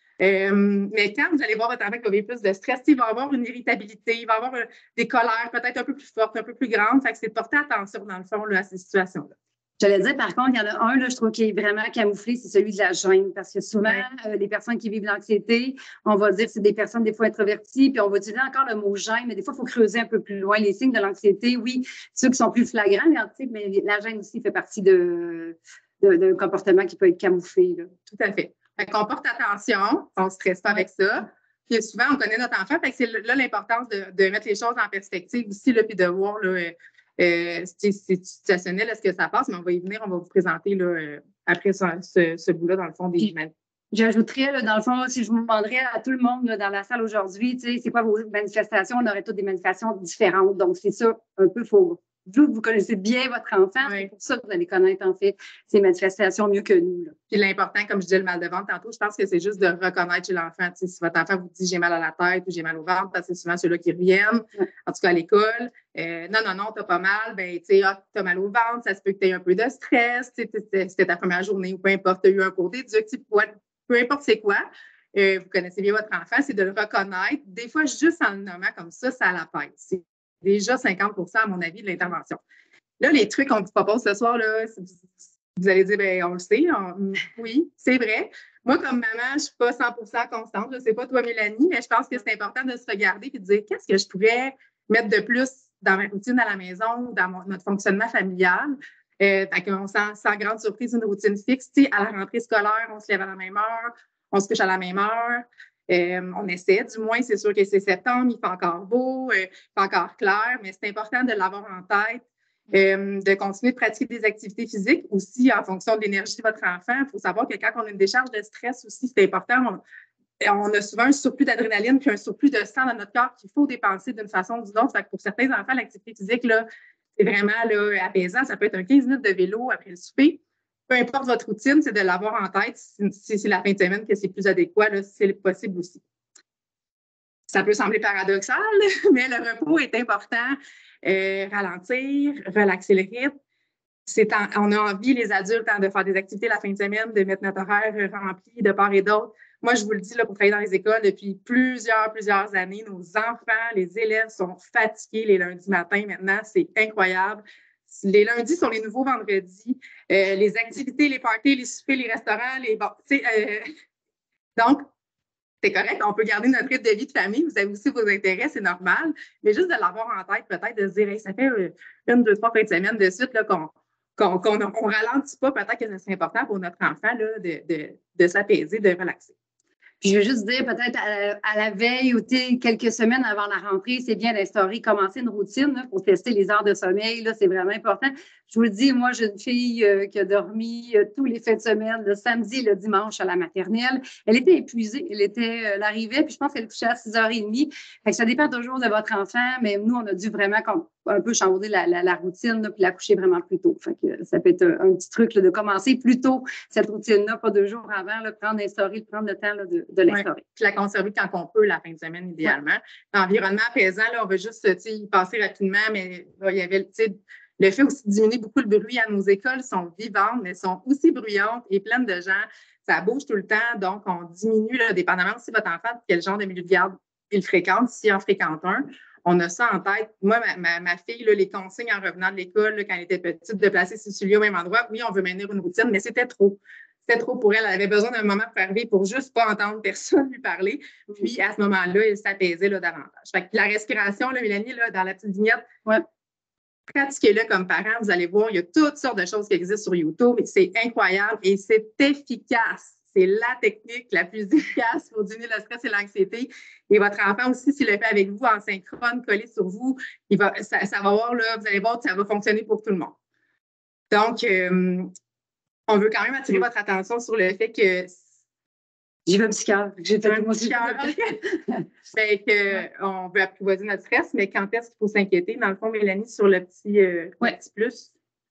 Euh, mais quand vous allez voir votre enfant qui va vivre plus de stress, il va avoir une irritabilité, il va avoir euh, des colères peut-être un peu plus fortes, un peu plus grandes. Fait que c'est de porter attention, dans le fond, là, à ces situations-là. J'allais dire, par contre, il y en a un, là, je trouve, qui est vraiment camouflé, c'est celui de la gêne. Parce que souvent, ouais. euh, les personnes qui vivent l'anxiété, on va dire que c'est des personnes des fois introverties, puis on va utiliser encore le mot gêne, mais des fois, il faut creuser un peu plus loin. Les signes de l'anxiété, oui, ceux qui sont plus flagrants, mais, mais la gêne aussi fait partie de, de, d'un comportement qui peut être camouflé. Là. Tout à fait. Fait qu'on porte attention, on ne stresse pas avec ça. Puis souvent, on connaît notre enfant. Fait que c'est là l'importance de, de mettre les choses en perspective aussi, là, puis de voir là, euh, c'est situationnel, est-ce que ça passe, mais on va y venir, on va vous présenter là, euh, après ce, ce, ce bout-là, dans le fond, des humains. J'ajouterais, là, dans le fond, si je vous demanderais à tout le monde là, dans la salle aujourd'hui, tu sais, c'est quoi vos manifestations, on aurait toutes des manifestations différentes. Donc, c'est ça, un peu, faut. Vous, vous connaissez bien votre enfant, oui. C'est pour ça que vous allez connaître, en fait, ces manifestations mieux que nous. Là. Puis l'important, comme je disais, le mal de ventre tantôt, je pense que c'est juste de reconnaître chez l'enfant. Si votre enfant vous dit « j'ai mal à la tête » ou « j'ai mal au ventre », parce que c'est souvent ceux-là qui reviennent, oui. En tout cas à l'école. Euh, non, non, non, t'as pas mal, ben, tu sais, ah, t'as mal au ventre, ça se peut que tu aies un peu de stress, c'était ta première journée ou peu importe, tu as eu un cours d'éduc, peu importe c'est quoi. Euh, vous connaissez bien votre enfant, c'est de le reconnaître. Des fois, juste en le nommant comme ça, ça l'apaise. Déjà cinquante pour cent, à mon avis, de l'intervention. Là, les trucs qu'on vous propose ce soir, là, vous allez dire, bien, on le sait. On, oui, c'est vrai. Moi, comme maman, je ne suis pas cent pour cent constante. Je ne sais pas toi, Mélanie, mais je pense que c'est important de se regarder et de dire qu'est-ce que je pourrais mettre de plus dans ma routine à la maison, dans mon, notre fonctionnement familial. Euh, fait qu'on sent, sans grande surprise, une routine fixe. Tu sais, à la rentrée scolaire, on se lève à la même heure, on se couche à la même heure. Euh, on essaie, du moins, c'est sûr que c'est septembre, il fait encore beau, euh, il fait encore clair, mais c'est important de l'avoir en tête, euh, de continuer de pratiquer des activités physiques aussi en fonction de l'énergie de votre enfant. Il faut savoir que quand on a une décharge de stress aussi, c'est important. On, on a souvent un surplus d'adrénaline puis un surplus de sang dans notre corps qu'il faut dépenser d'une façon ou d'une autre. Fait que pour certains enfants, l'activité physique, là, c'est vraiment là, apaisant. Ça peut être un quinze minutes de vélo après le souper. Peu importe votre routine, c'est de l'avoir en tête. Si c'est la fin de semaine que c'est plus adéquat, c'est possible aussi. Ça peut sembler paradoxal, mais le repos est important. Euh, ralentir, relaxer le rythme. En, on a envie, les adultes, hein, de faire des activités la fin de semaine, de mettre notre horaire rempli de part et d'autre. moi, je vous le dis, là, pour travailler dans les écoles depuis plusieurs, plusieurs années, nos enfants, les élèves sont fatigués les lundis matins maintenant. C'est incroyable. Les lundis sont les nouveaux vendredis. Euh, les activités, les parties, les soupers, les restaurants, les... Bon, tu sais, euh... donc, c'est correct, on peut garder notre rythme de vie de famille. Vous avez aussi vos intérêts, c'est normal. Mais juste de l'avoir en tête, peut-être, de se dire, hey, ça fait une, deux, trois fins de semaine de suite là, qu'on qu'on qu'on on ralentit pas. Peut-être que c'est important pour notre enfant là, de, de, de s'apaiser, de relaxer. Puis je veux juste dire, peut-être à, à la veille ou quelques semaines avant la rentrée, c'est bien d'instaurer, commencer une routine là, pour tester les heures de sommeil. Là, c'est vraiment important. Je vous le dis, moi, j'ai une fille euh, qui a dormi euh, tous les fins de semaine, le samedi et le dimanche à la maternelle. Elle était épuisée. Elle, était, elle arrivait, puis je pense qu'elle couchait à six heures trente. Fait que ça dépend toujours de votre enfant, mais nous, on a dû vraiment comme, un peu changer la, la, la routine là, puis la coucher vraiment plus tôt. Fait que ça peut être un, un petit truc là, de commencer plus tôt cette routine-là, pas deux jours avant, là, prendre, instaurer, prendre le temps là, de, de l'instaurer. Ouais. Puis la conserver quand on peut la fin de semaine, idéalement. Ouais. L'environnement apaisant, là, on veut juste y passer rapidement, mais là, il y avait le fait aussi de diminuer beaucoup le bruit à nos écoles, sont vivantes, mais sont aussi bruyantes et pleines de gens. Ça bouge tout le temps, donc on diminue, là, dépendamment si votre enfant, quel genre de milieu de garde il fréquente, s'il en fréquente un. On a ça en tête. Moi, ma, ma, ma fille, là, les consignes en revenant de l'école, là, quand elle était petite, de placer ses souliers au même endroit, oui, on veut maintenir une routine, mais c'était trop. C'était trop pour elle. Elle avait besoin d'un moment pour arriver pour juste pas entendre personne lui parler. Puis, à ce moment-là, elle s'apaisait là, davantage. Fait que la respiration, là, Mélanie, là, dans la petite vignette, ouais, pratiquez-le comme parent. Vous allez voir, il y a toutes sortes de choses qui existent sur YouTube et c'est incroyable et c'est efficace. C'est la technique la plus efficace pour diminuer le stress et l'anxiété. Et votre enfant aussi, s'il le fait avec vous en synchrone, collé sur vous, il va, ça, ça va voir, là, vous allez voir que ça va fonctionner pour tout le monde. Donc, euh, on veut quand même attirer votre attention sur le fait que... J'ai fait un petit cœur. J'ai fait un petit cœur. Fait que, on veut apprivoiser notre stress, mais quand est-ce qu'il faut s'inquiéter? Dans le fond, Mélanie, sur le petit, euh, ouais. le petit plus...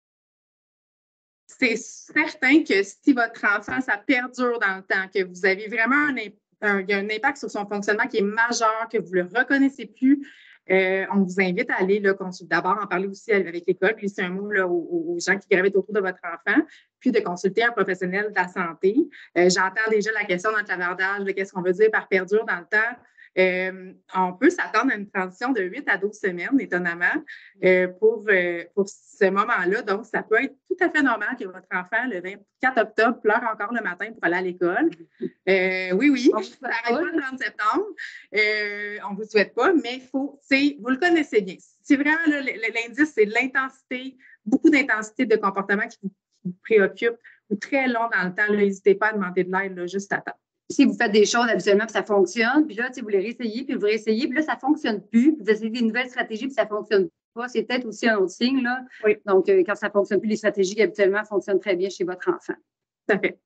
C'est certain que si votre enfant, ça perdure dans le temps, que vous avez vraiment un, un, un impact sur son fonctionnement qui est majeur, que vous ne le reconnaissez plus, euh, on vous invite à aller là, consulter. D'abord, en parler aussi avec l'école, puis c'est un mot là, aux, aux gens qui gravitent autour de votre enfant, puis de consulter un professionnel de la santé. Euh, j'entends déjà la question dans le clavardage de qu'est-ce qu'on veut dire par perdure dans le temps. Euh, on peut s'attendre à une transition de huit à douze semaines, étonnamment, euh, pour, euh, pour ce moment-là. Donc, ça peut être tout à fait normal que votre enfant, le vingt-quatre octobre, pleure encore le matin pour aller à l'école. Euh, oui, oui, ça n'arrête pas le trente septembre. Euh, on ne vous souhaite pas, mais il faut, vous le connaissez bien. C'est vraiment, là, l'indice, c'est l'intensité, beaucoup d'intensité de comportement qui vous, qui vous préoccupe, ou très long dans le temps. N'hésitez pas à demander de l'aide, là, juste à temps. Si vous faites des choses habituellement, puis ça fonctionne, puis là, vous les réessayez, puis vous réessayez, puis là, ça ne fonctionne plus, puis vous essayez des nouvelles stratégies, puis ça ne fonctionne pas, c'est peut-être aussi un autre signe, là. Oui. Donc, euh, quand ça ne fonctionne plus, les stratégies qui habituellement fonctionnent très bien chez votre enfant. Tout à fait.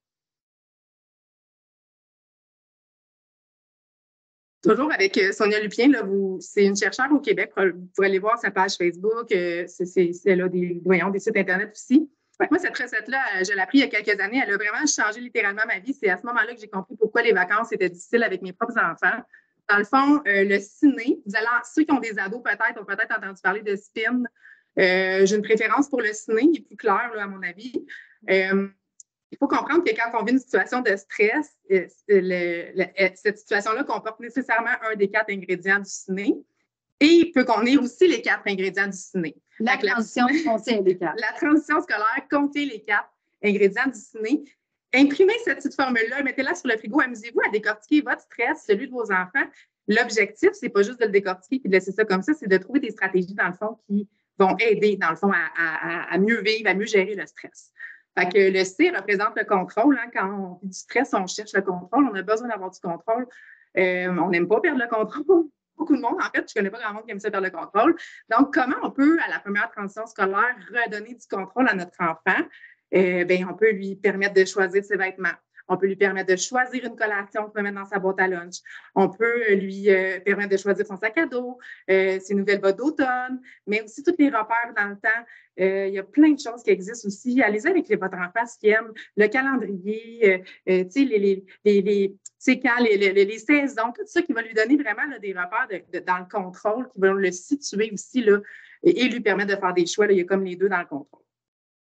Toujours avec euh, Sonia Lupien, là, vous, c'est une chercheure au Québec, vous pourrez aller voir sa page Facebook, euh, c'est, c'est, c'est là des, voyons, des sites Internet aussi. Ouais. Moi, cette recette-là, je l'ai appris il y a quelques années. Elle a vraiment changé littéralement ma vie. C'est à ce moment-là que j'ai compris pourquoi les vacances étaient difficiles avec mes propres enfants. Dans le fond, euh, le ciné, vous allez, ceux qui ont des ados peut-être ont peut-être entendu parler de Spin. Euh, j'ai une préférence pour le ciné, il est plus clair, là, à mon avis. Euh, il faut comprendre que quand on vit une situation de stress, euh, le, le, cette situation-là comporte nécessairement un des quatre ingrédients du ciné. Et il peut qu'on ait aussi les quatre ingrédients du ciné. La transition contient les quatre. La transition scolaire contient les quatre ingrédients du ciné. Imprimez cette petite formule-là, mettez-la sur le frigo, amusez-vous à décortiquer votre stress, celui de vos enfants. L'objectif, c'est pas juste de le décortiquer et de laisser ça comme ça, c'est de trouver des stratégies, dans le fond, qui vont aider, dans le fond, à, à, à mieux vivre, à mieux gérer le stress. Fait que le C représente le contrôle. Hein. Quand on fait du stress, on cherche le contrôle. On a besoin d'avoir du contrôle. Euh, on n'aime pas perdre le contrôle. Beaucoup de monde, en fait, je ne connais pas grand monde qui aime ça perdre le contrôle. Donc, comment on peut, à la première transition scolaire, redonner du contrôle à notre enfant? Euh, bien, on peut lui permettre de choisir ses vêtements. On peut lui permettre de choisir une collation qu'il peut mettre dans sa boîte à lunch. On peut lui euh, permettre de choisir son sac à dos, euh, ses nouvelles bottes d'automne, mais aussi tous les repères dans le temps. Euh, il y a plein de choses qui existent aussi. Allez-y avec les, votre enfant, ce qu'il aime, le calendrier, euh, euh, tu sais, les, les, les, les, c'est quand les, les, les saisons, tout ça qui va lui donner vraiment là, des repères de, de, dans le contrôle, qui vont le situer aussi là, et, et lui permettre de faire des choix. Là, il y a comme les deux dans le contrôle.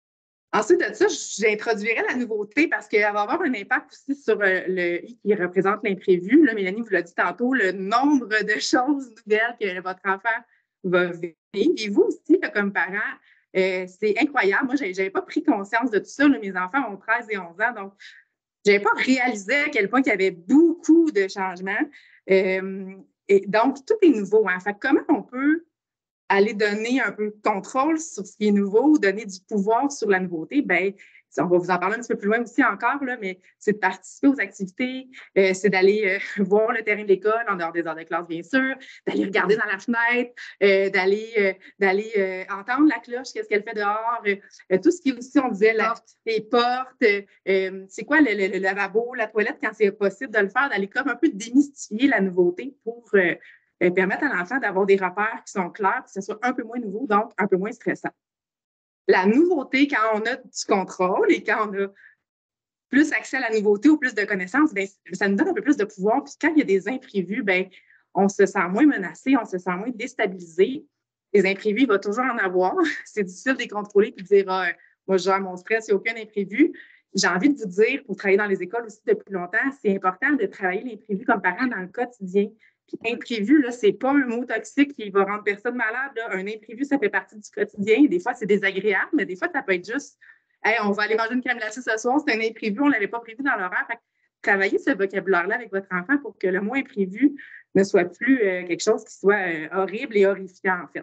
Ensuite de ça, j'introduirais la nouveauté parce qu'elle va avoir un impact aussi sur euh, le I qui représente l'imprévu. Là, Mélanie vous l'a dit tantôt, le nombre de choses nouvelles que votre enfant va vivre. Et vous aussi, là, comme parent, euh, c'est incroyable. Moi, je n'avais pas pris conscience de tout ça. Là. Mes enfants ont treize et onze ans, donc je n'avais pas réalisé à quel point il y avait beaucoup de changements. Euh, et donc, tout est nouveau. Hein. Fait, comment on peut aller donner un peu de contrôle sur ce qui est nouveau, donner du pouvoir sur la nouveauté? Bien, on va vous en parler un petit peu plus loin aussi encore, là, mais c'est de participer aux activités, euh, c'est d'aller euh, voir le terrain de l'école, en dehors des heures de classe, bien sûr, d'aller regarder dans la fenêtre, euh, d'aller euh, d'aller euh, entendre la cloche, qu'est-ce qu'elle fait dehors, euh, tout ce qui est aussi, on disait, la, les portes, euh, c'est quoi le, le, le lavabo, la toilette, quand c'est possible de le faire, d'aller comme un peu démystifier la nouveauté pour euh, euh, permettre à l'enfant d'avoir des repères qui sont clairs, que ce soit un peu moins nouveau, donc un peu moins stressant. La nouveauté, quand on a du contrôle et quand on a plus accès à la nouveauté ou plus de connaissances, bien, ça nous donne un peu plus de pouvoir. Puis quand il y a des imprévus, bien, on se sent moins menacé, on se sent moins déstabilisé. Les imprévus, il va toujours en avoir. C'est difficile de les contrôler et de dire ah, moi, je gère mon stress, il n'y a aucun imprévu. J'ai envie de vous dire, pour travailler dans les écoles aussi depuis longtemps, c'est important de travailler l'imprévu comme parent dans le quotidien. Puis imprévu, là, c'est pas un mot toxique qui va rendre personne malade. Là. Un imprévu, ça fait partie du quotidien. Des fois, c'est désagréable, mais des fois, ça peut être juste hey, on va aller manger une crème glacée ce soir, c'est un imprévu, on ne l'avait pas prévu dans l'horaire. Fait que travaillez ce vocabulaire-là avec votre enfant pour que le mot imprévu ne soit plus euh, quelque chose qui soit euh, horrible et horrifiant, en fait.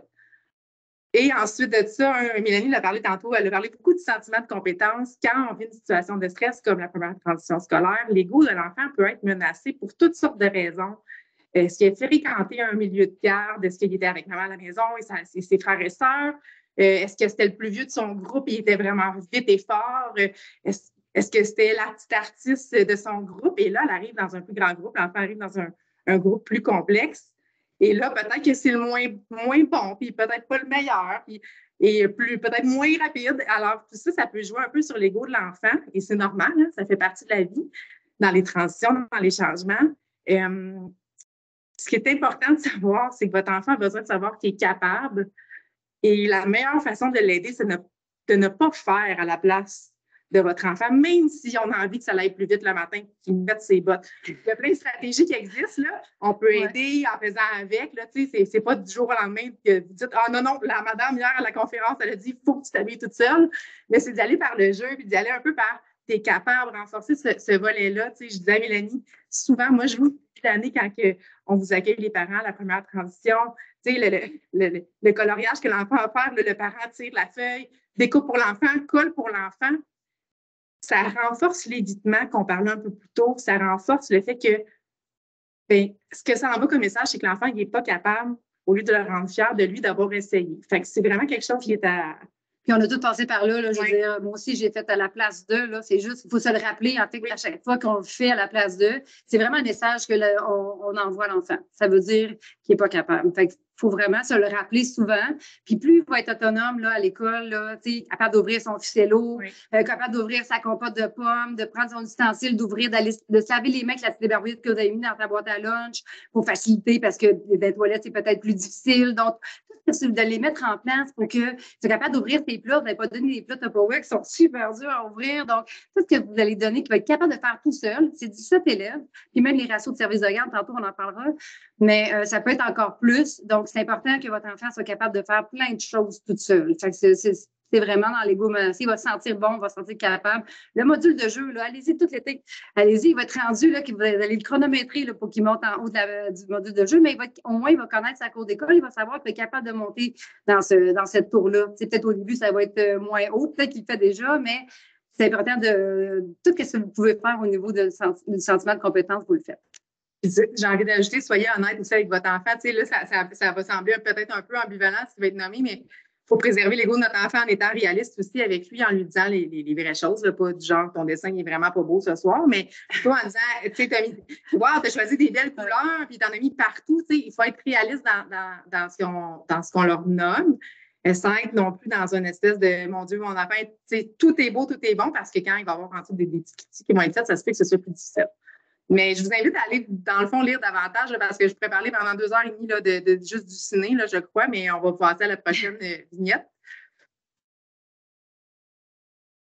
Et ensuite de ça, hein, Mélanie l'a parlé tantôt, elle a parlé beaucoup du sentiment de compétence. Quand on vit une situation de stress comme la première transition scolaire, l'ego de l'enfant peut être menacé pour toutes sortes de raisons. Est-ce qu'il a fréquenté un milieu de garde? Est-ce qu'il était avec maman à la maison et sa, ses, ses frères et sœurs? Euh, est-ce que c'était le plus vieux de son groupe et il était vraiment vite et fort? Est-ce, est-ce que c'était la petite artiste de son groupe? Et là, elle arrive dans un plus grand groupe, l'enfant arrive dans un, un groupe plus complexe. Et là, peut-être que c'est le moins, moins bon, puis peut-être pas le meilleur, puis et plus, peut-être moins rapide. Alors, tout ça, ça peut jouer un peu sur l'ego de l'enfant, et c'est normal, hein, ça fait partie de la vie, dans les transitions, dans les changements. Euh, ce qui est important de savoir, c'est que votre enfant a besoin de savoir qu'il est capable. Et la meilleure façon de l'aider, c'est de, de ne pas faire à la place de votre enfant, même si on a envie que ça aille plus vite le matin, qu'il mette ses bottes. Il y a plein de stratégies qui existent. Là. On peut aider ouais. en faisant avec. Là, c'est, c'est pas du jour au lendemain que vous dites « Ah non, non, la madame hier à la conférence, elle a dit « Il faut que tu t'habilles toute seule. » Mais c'est d'aller par le jeu, puis d'y aller un peu par « T'es capable de renforcer ce, ce volet-là. » Je disais à Mélanie, souvent, moi, je vous dis l'année quand que on vous accueille les parents à la première transition, le, le, le, le coloriage que l'enfant va faire, le, le parent tire la feuille, découpe pour l'enfant, colle pour l'enfant. Ça renforce l'évitement qu'on parlait un peu plus tôt. Ça renforce le fait que bien, ce que ça envoie comme message, c'est que l'enfant n'est pas capable, au lieu de le rendre fier de lui, d'avoir essayé. Fait que c'est vraiment quelque chose qui est à... Puis on a tous passé par là, là je ouais. veux dire, moi aussi, j'ai fait à la place d'eux, là, c'est juste, il faut se le rappeler, en fait, oui. à chaque fois qu'on le fait à la place d'eux, c'est vraiment un message que le, on, on envoie à l'enfant. Ça veut dire qu'il n'est pas capable. Fait qu'il faut vraiment se le rappeler souvent. Puis plus il va être autonome là, à l'école, là, capable d'ouvrir son ficello, oui. euh, capable d'ouvrir sa compote de pommes, de prendre son ustensile, d'ouvrir, d'aller, de se laver les mains avec la petite débarbouillette que vous avez mis dans ta boîte à lunch pour faciliter parce que les toilettes, c'est peut-être plus difficile. Donc, de les mettre en place pour que tu sois capable d'ouvrir tes plats. Vous n'avez pas donné des plats Tupperware qui sont super durs à ouvrir. Donc, tout ce que vous allez donner qui va être capable de faire tout seul, c'est dix-sept élèves. Puis même les ratios de service de garde, tantôt, on en parlera. Mais euh, ça peut être encore plus. Donc, c'est important que votre enfant soit capable de faire plein de choses toute seule. Fait que c'est, c'est, c'est vraiment dans l'ego menacé. Il va se sentir bon, il va se sentir capable. Le module de jeu, là, allez-y tout l'été. Allez-y, il va être rendu, là, que vous allez le chronométrer là, pour qu'il monte en haut de la, du module de jeu, mais il va être, au moins, il va connaître sa cour d'école, il va savoir qu'il est capable de monter dans, ce, dans cette tour-là. C'est peut-être au début, ça va être moins haut, peut-être qu'il le fait déjà, mais c'est important de tout ce que vous pouvez faire au niveau de, du sentiment de compétence, vous le faites. J'ai envie d'ajouter, soyez honnête aussi avec votre enfant. Tu sais, là, ça, ça, ça va sembler peut-être un peu ambivalent ce qui va être nommé, mais il faut préserver l'ego de notre enfant en étant réaliste aussi avec lui, en lui disant les, les, les vraies choses, là, pas du genre ton dessin n'est vraiment pas beau ce soir, mais toi en disant, tu sais, t'as mis, wow, t'as choisi des belles couleurs, puis t'en as mis partout, tu sais, il faut être réaliste dans, dans, dans, ce qu'on, dans ce qu'on leur nomme, sans être non plus dans une espèce de, mon Dieu, mon enfant, tu sais, tout est beau, tout est bon, parce que quand il va avoir en dessous des, des petits critiques qui vont être faites, ça se fait que ce soit plus difficile. Mais je vous invite à aller, dans le fond, lire davantage là, parce que je pourrais parler pendant deux heures et demie là, de, de, juste du ciné, là, je crois, mais on va passer à la prochaine vignette.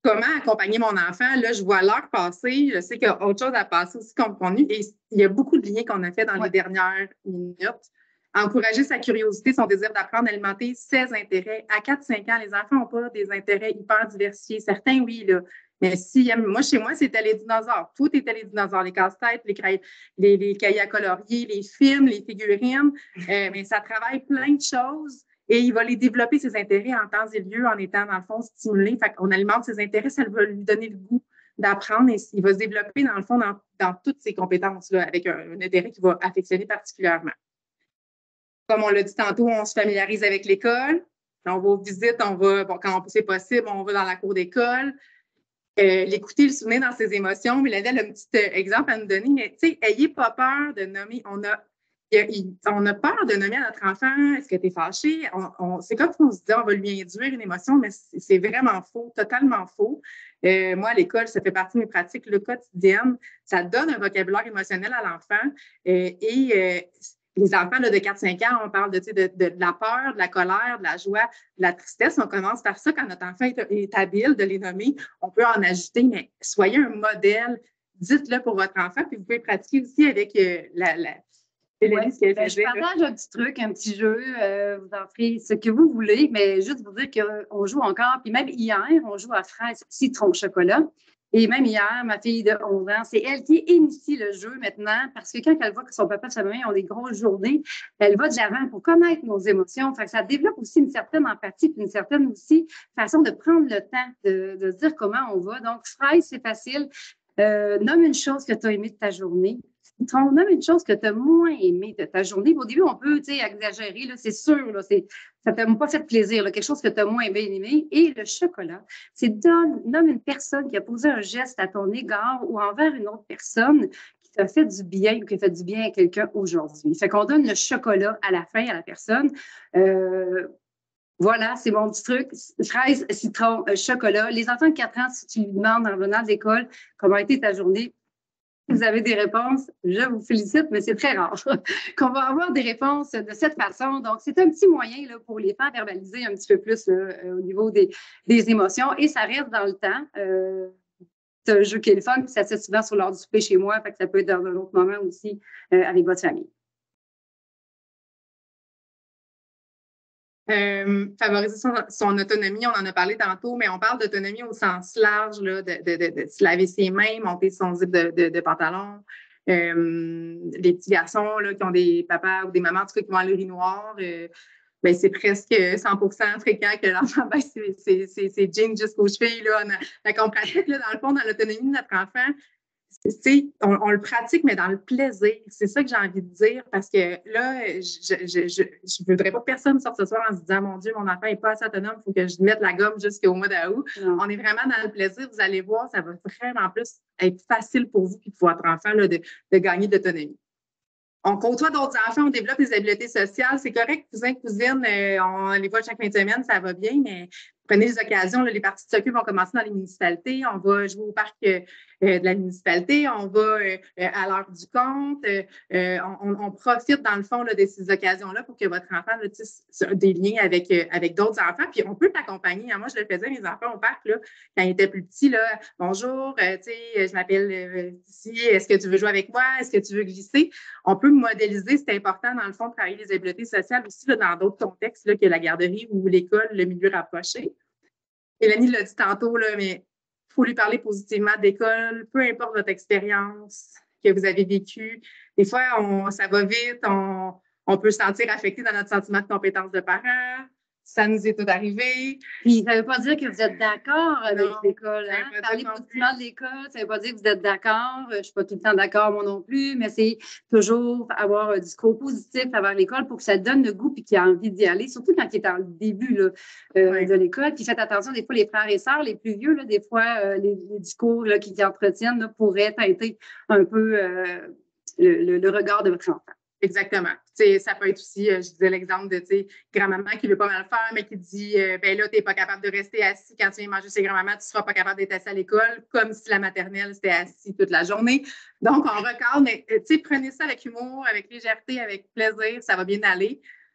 comment accompagner mon enfant? Là, je vois l'heure passer. Je sais qu'il y a autre chose à passer aussi comme contenu. Et il y a beaucoup de liens qu'on a fait dans ouais. les dernières minutes. Encourager sa curiosité, son désir d'apprendre, alimenter ses intérêts. À quatre cinq ans, les enfants n'ont pas des intérêts hyper diversifiés. Certains, oui, là. Mais si, moi, chez moi, c'était les dinosaures. Tout était les dinosaures, les casse-têtes, les, cray- les, les cahiers à colorier, les films, les figurines. Euh, mais ça travaille plein de choses et il va les développer, ses intérêts, en temps et lieu, en étant, dans le fond, stimulé. Fait qu'on alimente ses intérêts, ça va lui donner le goût d'apprendre et il va se développer, dans le fond, dans, dans toutes ses compétences-là, avec un, un intérêt qu'il va affectionner particulièrement. Comme on l'a dit tantôt, on se familiarise avec l'école. On va aux visites, on va, bon, quand c'est possible, on va dans la cour d'école. Euh, l'écouter, le souvenir dans ses émotions. Mélanie a un petit euh, exemple à nous donner, mais tu sais, ayez pas peur de nommer. On a, il, on a peur de nommer à notre enfant, est-ce que tu es fâché? On, on, c'est comme si on se dit, on va lui induire une émotion, mais c'est, c'est vraiment faux, totalement faux. Euh, moi, à l'école, ça fait partie de mes pratiques le quotidiennes. Ça donne un vocabulaire émotionnel à l'enfant. Euh, et euh, les enfants là, de quatre cinq ans, on parle de, de, de, de la peur, de la colère, de la joie, de la tristesse. On commence par ça quand notre enfant est, est habile de les nommer. On peut en ajouter, mais soyez un modèle. Dites-le pour votre enfant, puis vous pouvez pratiquer aussi avec euh, la, la Ouais, ce qu'elle ben, faisait, je partage là. un petit truc, un petit jeu. Euh, vous en ferez ce que vous voulez, mais juste vous dire qu'on joue encore. Puis même hier, on joue à fraises, citron, chocolat. Et même hier, ma fille de onze ans, c'est elle qui initie le jeu maintenant parce que quand elle voit que son papa et sa maman ont des grosses journées, elle va de l'avant pour connaître nos émotions. Fait que ça développe aussi une certaine empathie puis une certaine aussi façon de prendre le temps de, de dire comment on va. Donc, fraise, c'est facile. Euh, nomme une chose que tu as aimée de ta journée. On nomme une chose que tu as moins aimée de ta journée. Au début, on peut exagérer, là, c'est sûr, là, c'est, ça ne t'a pas fait plaisir, là, quelque chose que tu as moins bien aimé. Et le chocolat, c'est donne, nomme une personne qui a posé un geste à ton égard ou envers une autre personne qui t'a fait du bien ou qui a fait du bien à quelqu'un aujourd'hui. Fait qu'on donne le chocolat à la fin à la personne. Euh, Voilà, c'est mon petit truc. Fraise, citron, euh, chocolat. Les enfants de quatre ans, si tu lui demandes en venant de l'école comment a été ta journée, vous avez des réponses, je vous félicite, mais c'est très rare qu'on va avoir des réponses de cette façon. Donc, c'est un petit moyen là, pour les faire verbaliser un petit peu plus là, euh, au niveau des, des émotions et ça reste dans le temps. Euh, c'est un jeu qui est le fun, puis ça se fait souvent sur l'heure du souper chez moi, fait que ça peut être dans un autre moment aussi euh, avec votre famille. Euh, favoriser son, son autonomie, on en a parlé tantôt, mais on parle d'autonomie au sens large, là, de, de, de, de se laver ses mains, monter son zip de, de, de pantalon. Euh, les petits garçons là, qui ont des papas ou des mamans, en tout cas, qui vont à l'urinoir, euh, ben, c'est presque cent pour cent fréquent que l'enfant baisse ses, ses, ses, ses jeans jusqu'aux chevilles. Là. Fait qu'on pratique, là, dans le fond, dans l'autonomie de notre enfant. On, on le pratique, mais dans le plaisir. C'est ça que j'ai envie de dire parce que là, je ne voudrais pas que personne sorte ce soir en se disant « Mon Dieu, mon enfant n'est pas assez autonome, il faut que je mette la gomme jusqu'au mois d'août. » On est vraiment dans le plaisir. Vous allez voir, ça va vraiment plus être facile pour vous et pour votre enfant là, de, de gagner d'autonomie. On côtoie d'autres enfants, on développe des habiletés sociales. C'est correct, cousins, cousines, euh, on les voit chaque fin de semaine, ça va bien, mais prenez les occasions. Là, les parties de soccer vont commencer dans les municipalités. On va jouer au parc euh, de la municipalité. On va euh, à l'heure du compte. Euh, on, on profite, dans le fond, là, de ces occasions-là pour que votre enfant là, tisse des liens avec, euh, avec d'autres enfants. Puis, on peut t'accompagner. Moi, je le faisais, mes enfants au parc, là, quand ils étaient plus petits. Là, bonjour, euh, tu sais, je m'appelle euh, ici. Est-ce que tu veux jouer avec moi? Est-ce que tu veux glisser? On peut modéliser. C'est important, dans le fond, de travailler les habiletés sociales aussi là, dans d'autres contextes là, que la garderie ou l'école, le milieu rapproché. Mélanie l'a dit tantôt, là, mais il faut lui parler positivement d'école, peu importe votre expérience que vous avez vécue. Des fois, on, ça va vite, on, on peut se sentir affecté dans notre sentiment de compétence de parent. Ça nous est tout arrivé. Puis, ça ne veut pas dire que vous êtes d'accord avec l'école. Hein? Parler positivement de l'école, ça ne veut pas dire que vous êtes d'accord. Je ne suis pas tout le temps d'accord, moi non plus, mais c'est toujours avoir un discours positif envers l'école pour que ça donne le goût et qu'il ait envie d'y aller, surtout quand il est dans le début là, euh, oui. de l'école. Puis, faites attention, des fois, les frères et sœurs, les plus vieux, là, des fois, euh, les, les discours là, qui, qui entretiennent là, pourraient teinter un peu euh, le, le, le regard de votre enfant. Exactement. T'sais, ça peut être aussi, euh, je disais l'exemple de grand-maman qui veut pas mal faire, mais qui dit euh, ben là, tu n'es pas capable de rester assis quand tu viens manger chez grand-maman, tu ne seras pas capable d'être assis à l'école, comme si la maternelle, c'était assis toute la journée. Donc, on recadre, mais prenez ça avec humour, avec légèreté, avec plaisir, ça va bien aller.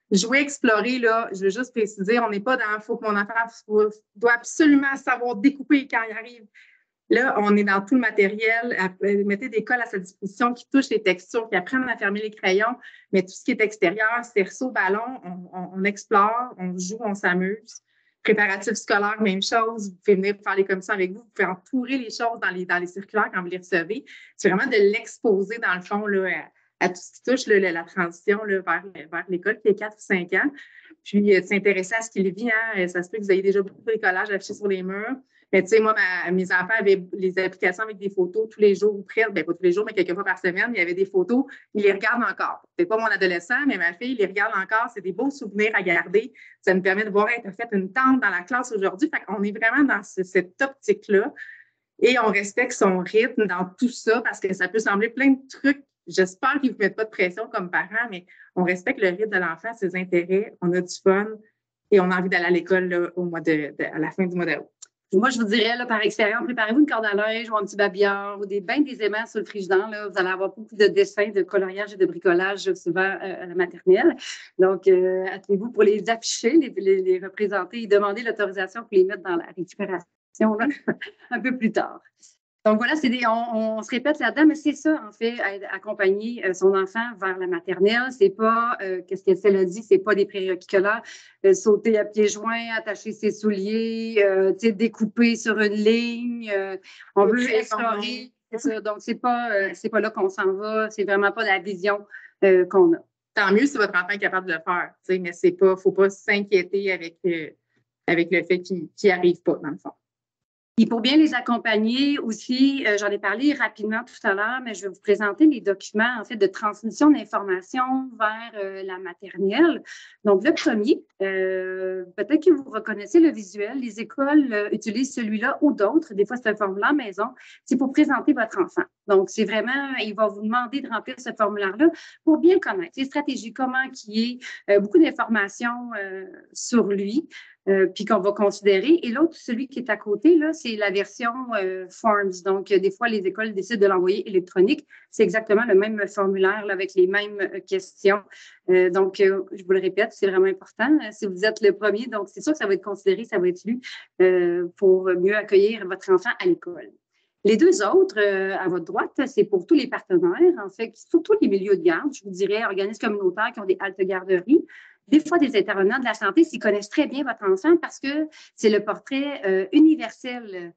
jouer, explorer, là, je veux juste préciser, on n'est pas dans « il faut que mon enfant doit absolument savoir découper quand il arrive ». Là, on est dans tout le matériel. Mettez des colles à sa disposition qui touchent les textures, qui apprennent à fermer les crayons. Mais tout ce qui est extérieur, cerceau, ballon, on, on, on explore, on joue, on s'amuse. Préparatifs scolaires, même chose. Vous pouvez venir faire les commissions avec vous. Vous pouvez entourer les choses dans les, dans les circulaires quand vous les recevez. C'est vraiment de l'exposer, dans le fond, là, à, à tout ce qui touche là, la transition là, vers, vers l'école qui est quatre ou cinq ans. Puis, de s'intéresser à ce qu'il vit. Hein. Ça se peut que vous ayez déjà beaucoup de bricolage affiché sur les murs. Mais tu sais, moi, ma, mes enfants avaient les applications avec des photos tous les jours ou presque, bien pas tous les jours, mais quelques fois par semaine, il y avait des photos, ils les regardent encore. C'est pas mon adolescent, mais ma fille, il les regarde encore. C'est des beaux souvenirs à garder. Ça me permet de voir, hey, tu as fait une tente dans la classe aujourd'hui. Fait qu'on est vraiment dans ce, cette optique-là. Et on respecte son rythme dans tout ça parce que ça peut sembler plein de trucs. J'espère qu'ils ne vous mettent pas de pression comme parents, mais on respecte le rythme de l'enfant, ses intérêts, on a du fun et on a envie d'aller à l'école là, au mois de, de, à la fin du mois d'août. Moi, je vous dirais, là, par expérience, préparez-vous une corde à linge ou un petit babillard ou des bains des aimants sur le frigidaire. Là, vous allez avoir beaucoup de dessins, de coloriage et de bricolage souvent euh, à la maternelle. Donc, euh, attendez-vous pour les afficher, les, les, les représenter et demander l'autorisation pour les mettre dans la récupération là, un peu plus tard. Donc voilà, c'est des, on, on se répète là-dedans, mais c'est ça, en fait, accompagner euh, son enfant vers la maternelle. C'est pas, euh, qu'est-ce qu'elle a dit, c'est pas des prérequis scolaires, euh, sauter à pieds joints, attacher ses souliers, euh, tu sais, découper sur une ligne. Euh, on veut explorer. C'est ça. Donc, c'est pas, euh, c'est pas là qu'on s'en va. C'est vraiment pas la vision euh, qu'on a. Tant mieux si votre enfant est capable de le faire, tu sais, mais c'est pas, faut pas s'inquiéter avec, euh, avec le fait qu'il n'y arrive pas, dans le fond. Et pour bien les accompagner aussi, euh, j'en ai parlé rapidement tout à l'heure, mais je vais vous présenter les documents en fait de transmission d'informations vers euh, la maternelle. Donc le premier, euh, peut-être que vous reconnaissez le visuel, les écoles euh, utilisent celui-là ou d'autres. Des fois c'est un formulaire maison. C'est pour présenter votre enfant. Donc c'est vraiment, il va vous demander de remplir ce formulaire-là pour bien connaître les stratégies, comment qui est euh, beaucoup d'informations euh, sur lui. Euh, puis qu'on va considérer. Et l'autre, celui qui est à côté, là, c'est la version euh, Forms. Donc, euh, des fois, les écoles décident de l'envoyer électronique. C'est exactement le même formulaire là, avec les mêmes euh, questions. Euh, donc, euh, je vous le répète, c'est vraiment important. Si vous êtes le premier, donc c'est sûr que ça va être considéré, ça va être lu euh, pour mieux accueillir votre enfant à l'école. Les deux autres, euh, à votre droite, c'est pour tous les partenaires, en fait, surtout les milieux de garde, je vous dirais, organismes communautaires qui ont des haltes garderies. Des fois, des intervenants de la santé s'y connaissent très bien votre enfant parce que c'est le portrait euh, universel.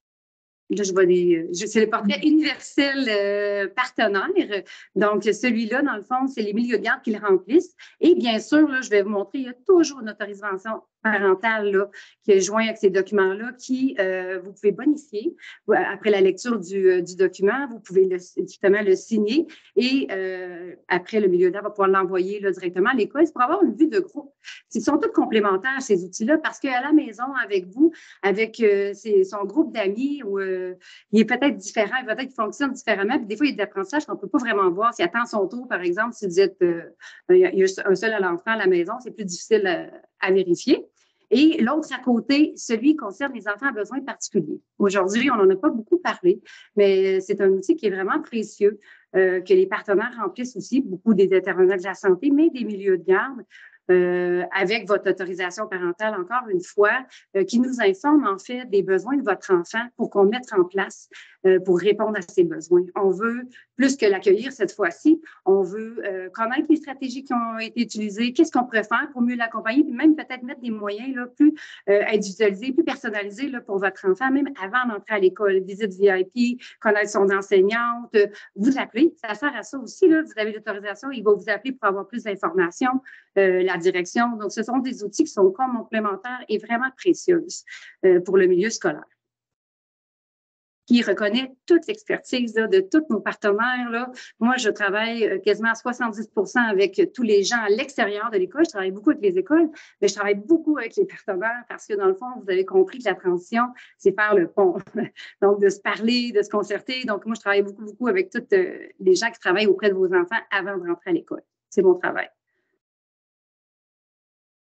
Là, je vois des. C'est le portrait universel euh, partenaire. Donc, celui-là, dans le fond, c'est les milieux de garde qui le remplissent. Et bien sûr, là, je vais vous montrer, il y a toujours une autorisation parentale là, qui est jointe avec ces documents-là, qui euh, vous pouvez bonifier après la lecture du, euh, du document. Vous pouvez le, justement le signer et euh, après, le milieu de garde va pouvoir l'envoyer là, directement à l'école. C'est pour avoir une vue de groupe. Ils sont tous complémentaires, ces outils-là, parce qu'à la maison, avec vous, avec euh, ses, son groupe d'amis, ou euh, il est peut-être différent, peut-être qu'il fonctionne différemment. Puis des fois, il y a de l'apprentissage qu'on ne peut pas vraiment voir. S'il attend son tour, par exemple, si vous êtes euh, il y a un seul à l'enfant à la maison, c'est plus difficile à, à vérifier. Et l'autre à côté, celui qui concerne les enfants à besoins particuliers. Aujourd'hui, on n'en a pas beaucoup parlé, mais c'est un outil qui est vraiment précieux, euh, que les partenaires remplissent aussi, beaucoup des intervenants de la santé, mais des milieux de garde. Euh, avec votre autorisation parentale, encore une fois, euh, qui nous informe en fait des besoins de votre enfant pour qu'on mette en place euh, pour répondre à ses besoins. On veut, plus que l'accueillir cette fois-ci, on veut euh, connaître les stratégies qui ont été utilisées, qu'est-ce qu'on pourrait faire pour mieux l'accompagner, puis même peut-être mettre des moyens là, plus euh, individualisés, plus personnalisés là, pour votre enfant, même avant d'entrer à l'école, visite V I P, connaître son enseignante, euh, vous appelez, ça sert à ça aussi, là, vous avez l'autorisation, il va vous appeler pour avoir plus d'informations, euh, la direction. Donc, ce sont des outils qui sont complémentaires et vraiment précieuses euh, pour le milieu scolaire. Qui reconnaît toute l'expertise là, de tous nos partenaires. Là. Moi, je travaille quasiment à soixante-dix pour cent avec tous les gens à l'extérieur de l'école. Je travaille beaucoup avec les écoles, mais je travaille beaucoup avec les partenaires parce que, dans le fond, vous avez compris que la transition, c'est faire le pont. Donc, de se parler, de se concerter. Donc, moi, je travaille beaucoup, beaucoup avec tous euh, les gens qui travaillent auprès de vos enfants avant de rentrer à l'école. C'est mon travail.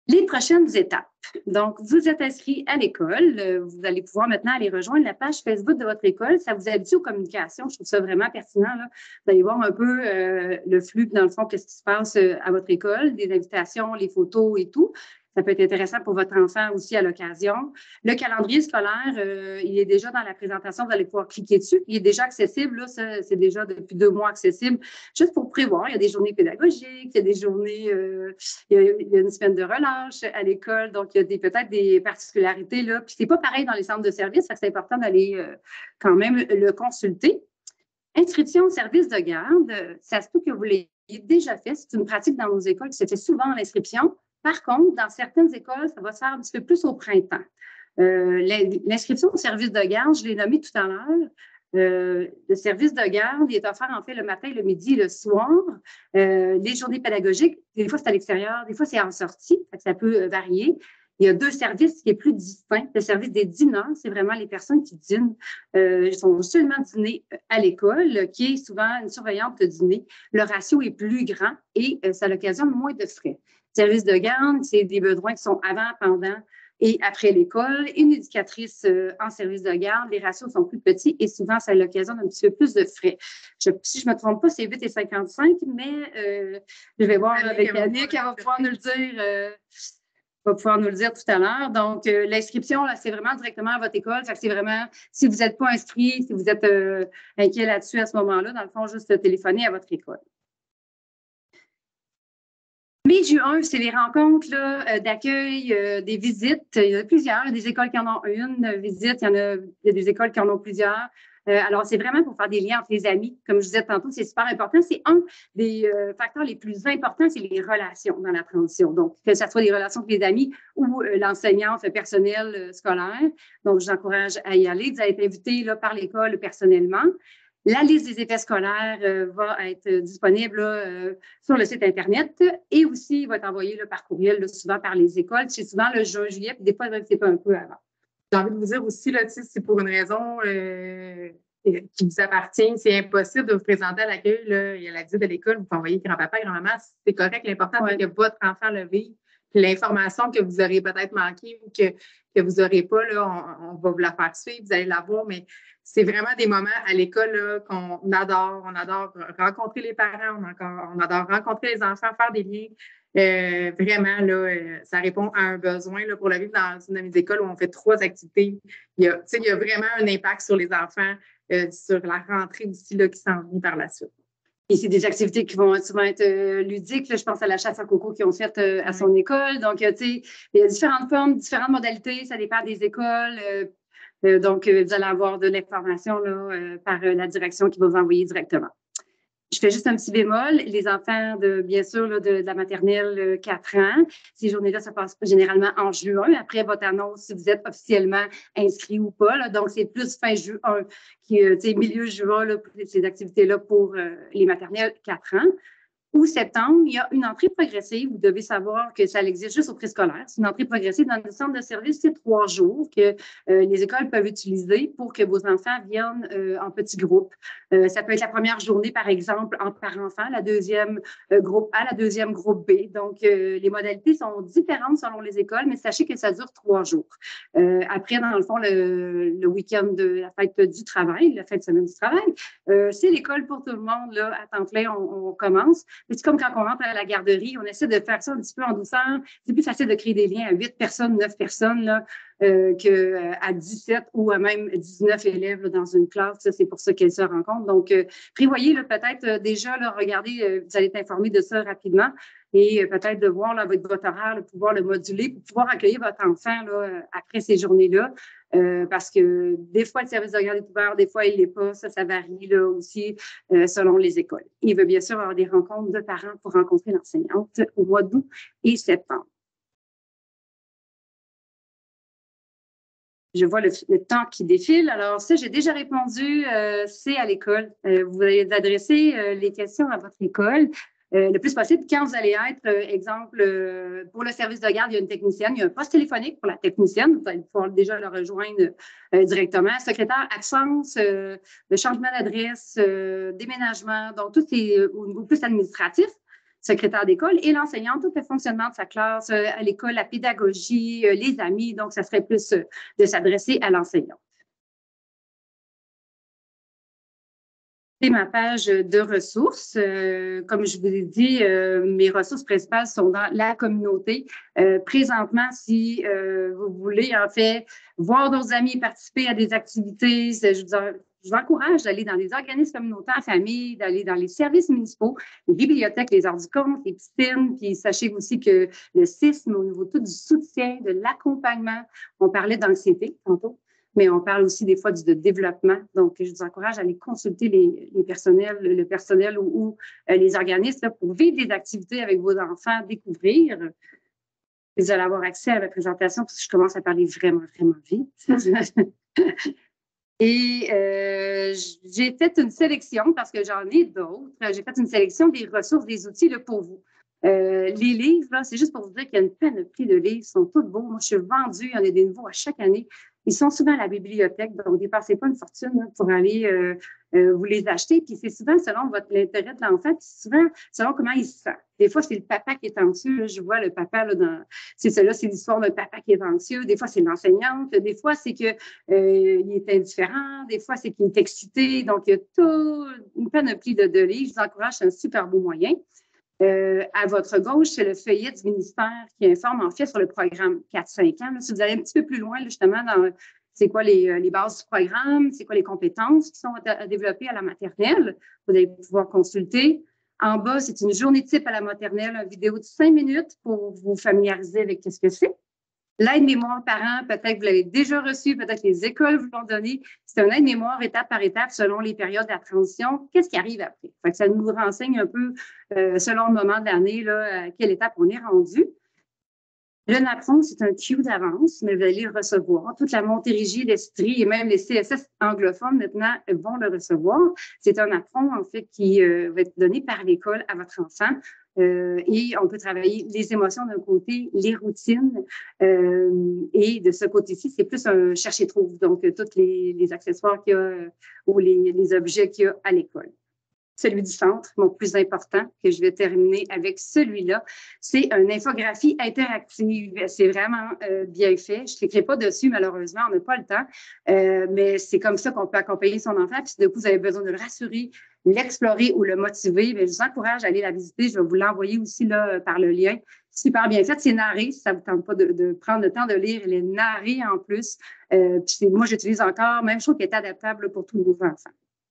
Les prochaines étapes. Donc, vous êtes inscrit à l'école. Vous allez pouvoir maintenant aller rejoindre la page Facebook de votre école. Ça vous habitue aux communications. Je trouve ça vraiment pertinent, là. Vous allez voir un peu euh, le flux, dans le fond, qu'est-ce qui se passe à votre école, des invitations, les photos et tout. Ça peut être intéressant pour votre enfant aussi à l'occasion. Le calendrier scolaire, euh, il est déjà dans la présentation. Vous allez pouvoir cliquer dessus. Il est déjà accessible. Là, ça, c'est déjà depuis deux mois accessible. Juste pour prévoir, il y a des journées pédagogiques, il y a des journées, euh, il, y a, il y a une semaine de relâche à l'école. Donc, il y a des, peut-être des particularités là. Puis, c'est pas pareil dans les centres de services. Ça, c'est important d'aller euh, quand même le consulter. Inscription au service de garde, ça se peut que vous l'ayez déjà fait. C'est une pratique dans nos écoles qui se fait souvent l'inscription. Par contre, dans certaines écoles, ça va se faire un petit peu plus au printemps. Euh, l'inscription au service de garde, je l'ai nommé tout à l'heure. Euh, le service de garde, il est offert en fait le matin, le midi et le soir. Euh, les journées pédagogiques, des fois c'est à l'extérieur, des fois c'est en sortie, ça peut varier. Il y a deux services qui est plus distinct. Le service des dîneurs, c'est vraiment les personnes qui dînent, euh, sont seulement dîner à l'école, qui est souvent une surveillante de dîner. Le ratio est plus grand et euh, ça occasionne moins de frais. Service de garde, c'est des besoins qui sont avant, pendant et après l'école. Une éducatrice euh, en service de garde, les ratios sont plus petits et souvent, ça occasionne un petit peu plus de frais. Je, si je ne me trompe pas, c'est huit et cinquante-cinq, mais euh, je vais voir Annick, avec Annick, elle va pouvoir nous le dire. Euh, va pouvoir nous le dire tout à l'heure. Donc, euh, l'inscription, là, c'est vraiment directement à votre école. Fait que c'est vraiment, si vous n'êtes pas inscrit, si vous êtes euh, inquiet là-dessus à ce moment-là, dans le fond, juste téléphoner à votre école. Mai-juin, c'est les rencontres là, d'accueil, euh, des visites. Il y en a plusieurs. Il y a des écoles qui en ont une visite. Il y en a, il y a des écoles qui en ont plusieurs. Euh, alors, c'est vraiment pour faire des liens entre les amis. Comme je disais tantôt, c'est super important. C'est un des euh, facteurs les plus importants, c'est les relations dans la transition. Donc, que ce soit des relations avec les amis ou euh, l'enseignante, le personnel euh, scolaire. Donc, je vous encourage à y aller. Vous allez être invité là, par l'école personnellement. La liste des effets scolaires euh, va être disponible là, euh, sur le site Internet et aussi va être envoyée là, par courriel, là, souvent par les écoles. C'est souvent le juin, juillet, puis des fois, c'est pas un peu avant. J'ai envie de vous dire aussi, là, c'est pour une raison euh, qui vous appartient. C'est impossible de vous présenter à l'accueil. Il y a la visite de l'école, vous pouvez envoyer grand-papa, grand-maman. C'est correct. L'important, ouais. c'est que votre enfant le vive. L'information que vous aurez peut-être manquée ou que, que vous n'aurez pas, là, on, on va vous la faire suivre, vous allez la voir, mais c'est vraiment des moments à l'école qu'on adore. On adore rencontrer les parents, on, encore, on adore rencontrer les enfants, faire des liens. Euh, vraiment, là, euh, ça répond à un besoin là, pour le vivre dans une de mes écoles où on fait trois activités. Il y a, il y a vraiment un impact sur les enfants, euh, sur la rentrée aussi là, qui s'en vient par la suite. Et c'est des activités qui vont souvent être euh, ludiques. Là, je pense à la chasse à coco qu'ils ont faite euh, à son oui. école. Donc, euh, tu sais, il y a différentes formes, différentes modalités. Ça dépend des écoles. Euh, euh, donc, euh, vous allez avoir de l'information là, euh, par euh, la direction qui va vous envoyer directement. Je fais juste un petit bémol. Les enfants, de bien sûr, là, de, de la maternelle euh, quatre ans, ces journées-là, ça passe généralement en juin, après votre annonce, si vous êtes officiellement inscrit ou pas. Là. Donc, c'est plus fin juin, qui, euh, milieu juin, là, pour ces activités-là pour euh, les maternelles quatre ans. Ou septembre, il y a une entrée progressive. Vous devez savoir que ça existe juste au préscolaire. C'est une entrée progressive dans le centre de service. C'est trois jours que euh, les écoles peuvent utiliser pour que vos enfants viennent euh, en petits groupes. Euh, ça peut être la première journée, par exemple, entre parents-enfants, la deuxième euh, groupe A, la deuxième groupe B. Donc, euh, les modalités sont différentes selon les écoles, mais sachez que ça dure trois jours. Euh, après, dans le fond, le, le week-end de la fête du travail, la fin de semaine du travail, euh, c'est l'école pour tout le monde. Là, à temps plein, on, on commence. C'est comme quand on rentre à la garderie, on essaie de faire ça un petit peu en douceur. C'est plus facile de créer des liens à huit personnes, neuf personnes là, euh, qu'à dix-sept ou à même dix-neuf élèves là, dans une classe. Ça, c'est pour ça qu'elles se rencontrent. Donc, euh, prévoyez là, peut-être euh, déjà, là, regardez, euh, vous allez être informé de ça rapidement et euh, peut-être de voir là, avec votre horaire, là, pouvoir le moduler pour pouvoir accueillir votre enfant là, après ces journées-là. Euh, parce que des fois, le service de garde est ouvert, des fois, il n'est pas. Ça, ça varie là aussi euh, selon les écoles. Il veut bien sûr avoir des rencontres de parents pour rencontrer l'enseignante au mois d'août et septembre. Je vois le, le temps qui défile. Alors, ça, j'ai déjà répondu, euh, c'est à l'école. Euh, vous allez adresser euh, les questions à votre école. Euh, le plus possible, quand vous allez être, euh, exemple, euh, pour le service de garde, il y a une technicienne, il y a un poste téléphonique pour la technicienne, vous allez pouvoir déjà le rejoindre euh, directement. Secrétaire, absence, euh, le changement d'adresse, euh, déménagement, donc tout est au niveau plus administratif. secrétaire d'école, et l'enseignant, tout le fonctionnement de sa classe, euh, à l'école, la pédagogie, euh, les amis. Donc, ça serait plus euh, de s'adresser à l'enseignant. C'est ma page de ressources. Euh, comme je vous l'ai dit, euh, mes ressources principales sont dans la communauté. Euh, présentement, si euh, vous voulez, en fait, voir d'autres amis participer à des activités, je vous, en, je vous encourage d'aller dans les organismes communautaires en famille, d'aller dans les services municipaux, les bibliothèques, les heures du compte, les piscines. Puis sachez aussi que le C I S M, au niveau tout du soutien, de l'accompagnement, on parlait d'anxiété tantôt, mais on parle aussi des fois du de développement. Donc, je vous encourage à aller consulter les, les personnels, le personnel ou, ou euh, les organismes là, pour vivre des activités avec vos enfants, découvrir. Vous allez avoir accès à la présentation parce que je commence à parler vraiment, vraiment vite. Et euh, j'ai fait une sélection, parce que j'en ai d'autres, j'ai fait une sélection des ressources, des outils là, pour vous. Euh, les livres, c'est juste pour vous dire qu'il y a une panoplie de livres, ils sont tous beaux. Moi, je suis vendue, il y en a des nouveaux à chaque année. Ils sont souvent à la bibliothèque, donc ne dépassez pas une fortune là, pour aller euh, euh, vous les acheter. Puis c'est souvent selon votre l'intérêt de l'enfant, puis souvent selon comment il se sent. Des fois, c'est le papa qui est anxieux. Là, je vois le papa, là, dans... c'est cela, c'est l'histoire d'un papa qui est anxieux. Des fois, c'est l'enseignante. Des fois, c'est qu'il euh, est indifférent. Des fois, c'est qu'il est excité. Donc, il y a tout une panoplie de, de livres. Je vous encourage, c'est un super beau moyen. Euh, à votre gauche, c'est le feuillet du ministère qui informe en fait sur le programme quatre cinq ans. Là, si vous allez un petit peu plus loin, là, justement, dans c'est quoi les, les bases du programme, c'est quoi les compétences qui sont à, à développer à la maternelle, vous allez pouvoir consulter. En bas, c'est une journée type à la maternelle, une vidéo de cinq minutes pour vous familiariser avec ce que c'est. L'aide-mémoire parent, peut-être que vous l'avez déjà reçu, peut-être que les écoles vous l'ont donné. C'est un aide-mémoire étape par étape selon les périodes de la transition. Qu'est-ce qui arrive après? Fait que ça nous renseigne un peu euh, selon le moment de l'année, là, à quelle étape on est rendu. Le NAPRON, c'est un Q d'avance, mais vous allez le recevoir. Toute la Montérégie, l'Estrie et même les C S S anglophones maintenant vont le recevoir. C'est un NAPRON, en fait, qui euh, va être donné par l'école à votre enfant. Euh, et on peut travailler les émotions d'un côté, les routines. Euh, et de ce côté-ci, c'est plus un chercher-trouve. Donc, euh, tous les, les accessoires qu'il y a euh, ou les, les objets qu'il y a à l'école. Celui du centre, mon plus important, que je vais terminer avec celui-là, c'est une infographie interactive. C'est vraiment euh, bien fait. Je ne cliquerai pas dessus, malheureusement, on n'a pas le temps, euh, mais c'est comme ça qu'on peut accompagner son enfant. Puis, si de coup, vous avez besoin de le rassurer, l'explorer ou le motiver, bien, je vous encourage à aller la visiter. Je vais vous l'envoyer aussi là, par le lien. Super bien fait. C'est narré, si ça ne vous tente pas de, de prendre le temps de lire. Il est narré en plus. Euh, puis moi, j'utilise encore, même chose qui est adaptable pour tous nos enfants.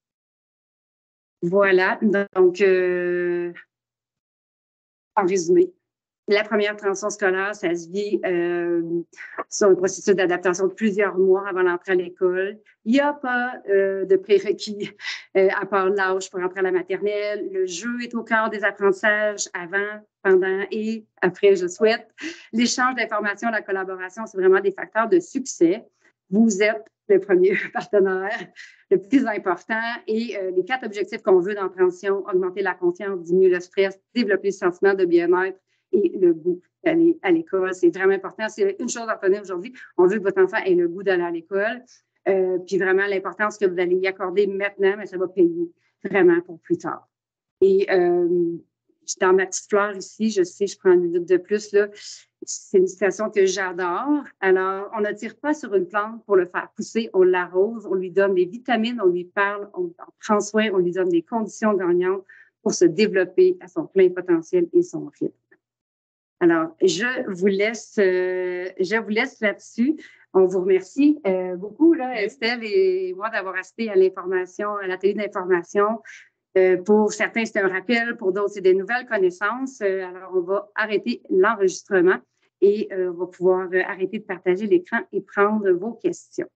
Voilà, donc, euh, en résumé, la première transition scolaire, ça se vit euh, sur un processus d'adaptation de plusieurs mois avant l'entrée à l'école. Il n'y a pas euh, de prérequis euh, à part l'âge pour entrer à la maternelle. Le jeu est au cœur des apprentissages avant, pendant et après, je souhaite. L'échange d'informations, la collaboration, c'est vraiment des facteurs de succès. Vous êtes le premier partenaire, le plus important. Et euh, les quatre objectifs qu'on veut dans la transition, augmenter la confiance, diminuer le stress, développer le sentiment de bien-être et le goût d'aller à l'école. C'est vraiment important. C'est une chose à retenir aujourd'hui. On veut que votre enfant ait le goût d'aller à l'école. Euh, puis vraiment, l'importance que vous allez y accorder maintenant, mais ça va payer vraiment pour plus tard. Et euh, dans ma petite fleur ici, je sais, je prends une minute de plus, là. C'est une citation que j'adore. Alors, on ne tire pas sur une plante pour le faire pousser, on l'arrose, on lui donne des vitamines, on lui parle, on en prend soin, on lui donne des conditions gagnantes pour se développer à son plein potentiel et son rythme. Alors, je vous laisse, euh, je vous laisse là-dessus. On vous remercie euh, beaucoup, là, Estelle et moi, d'avoir assisté à l'information, à l'atelier d'information. Euh, pour certains, c'est un rappel, pour d'autres, c'est des nouvelles connaissances. Euh, alors, on va arrêter l'enregistrement et euh, on va pouvoir euh, arrêter de partager l'écran et prendre vos questions.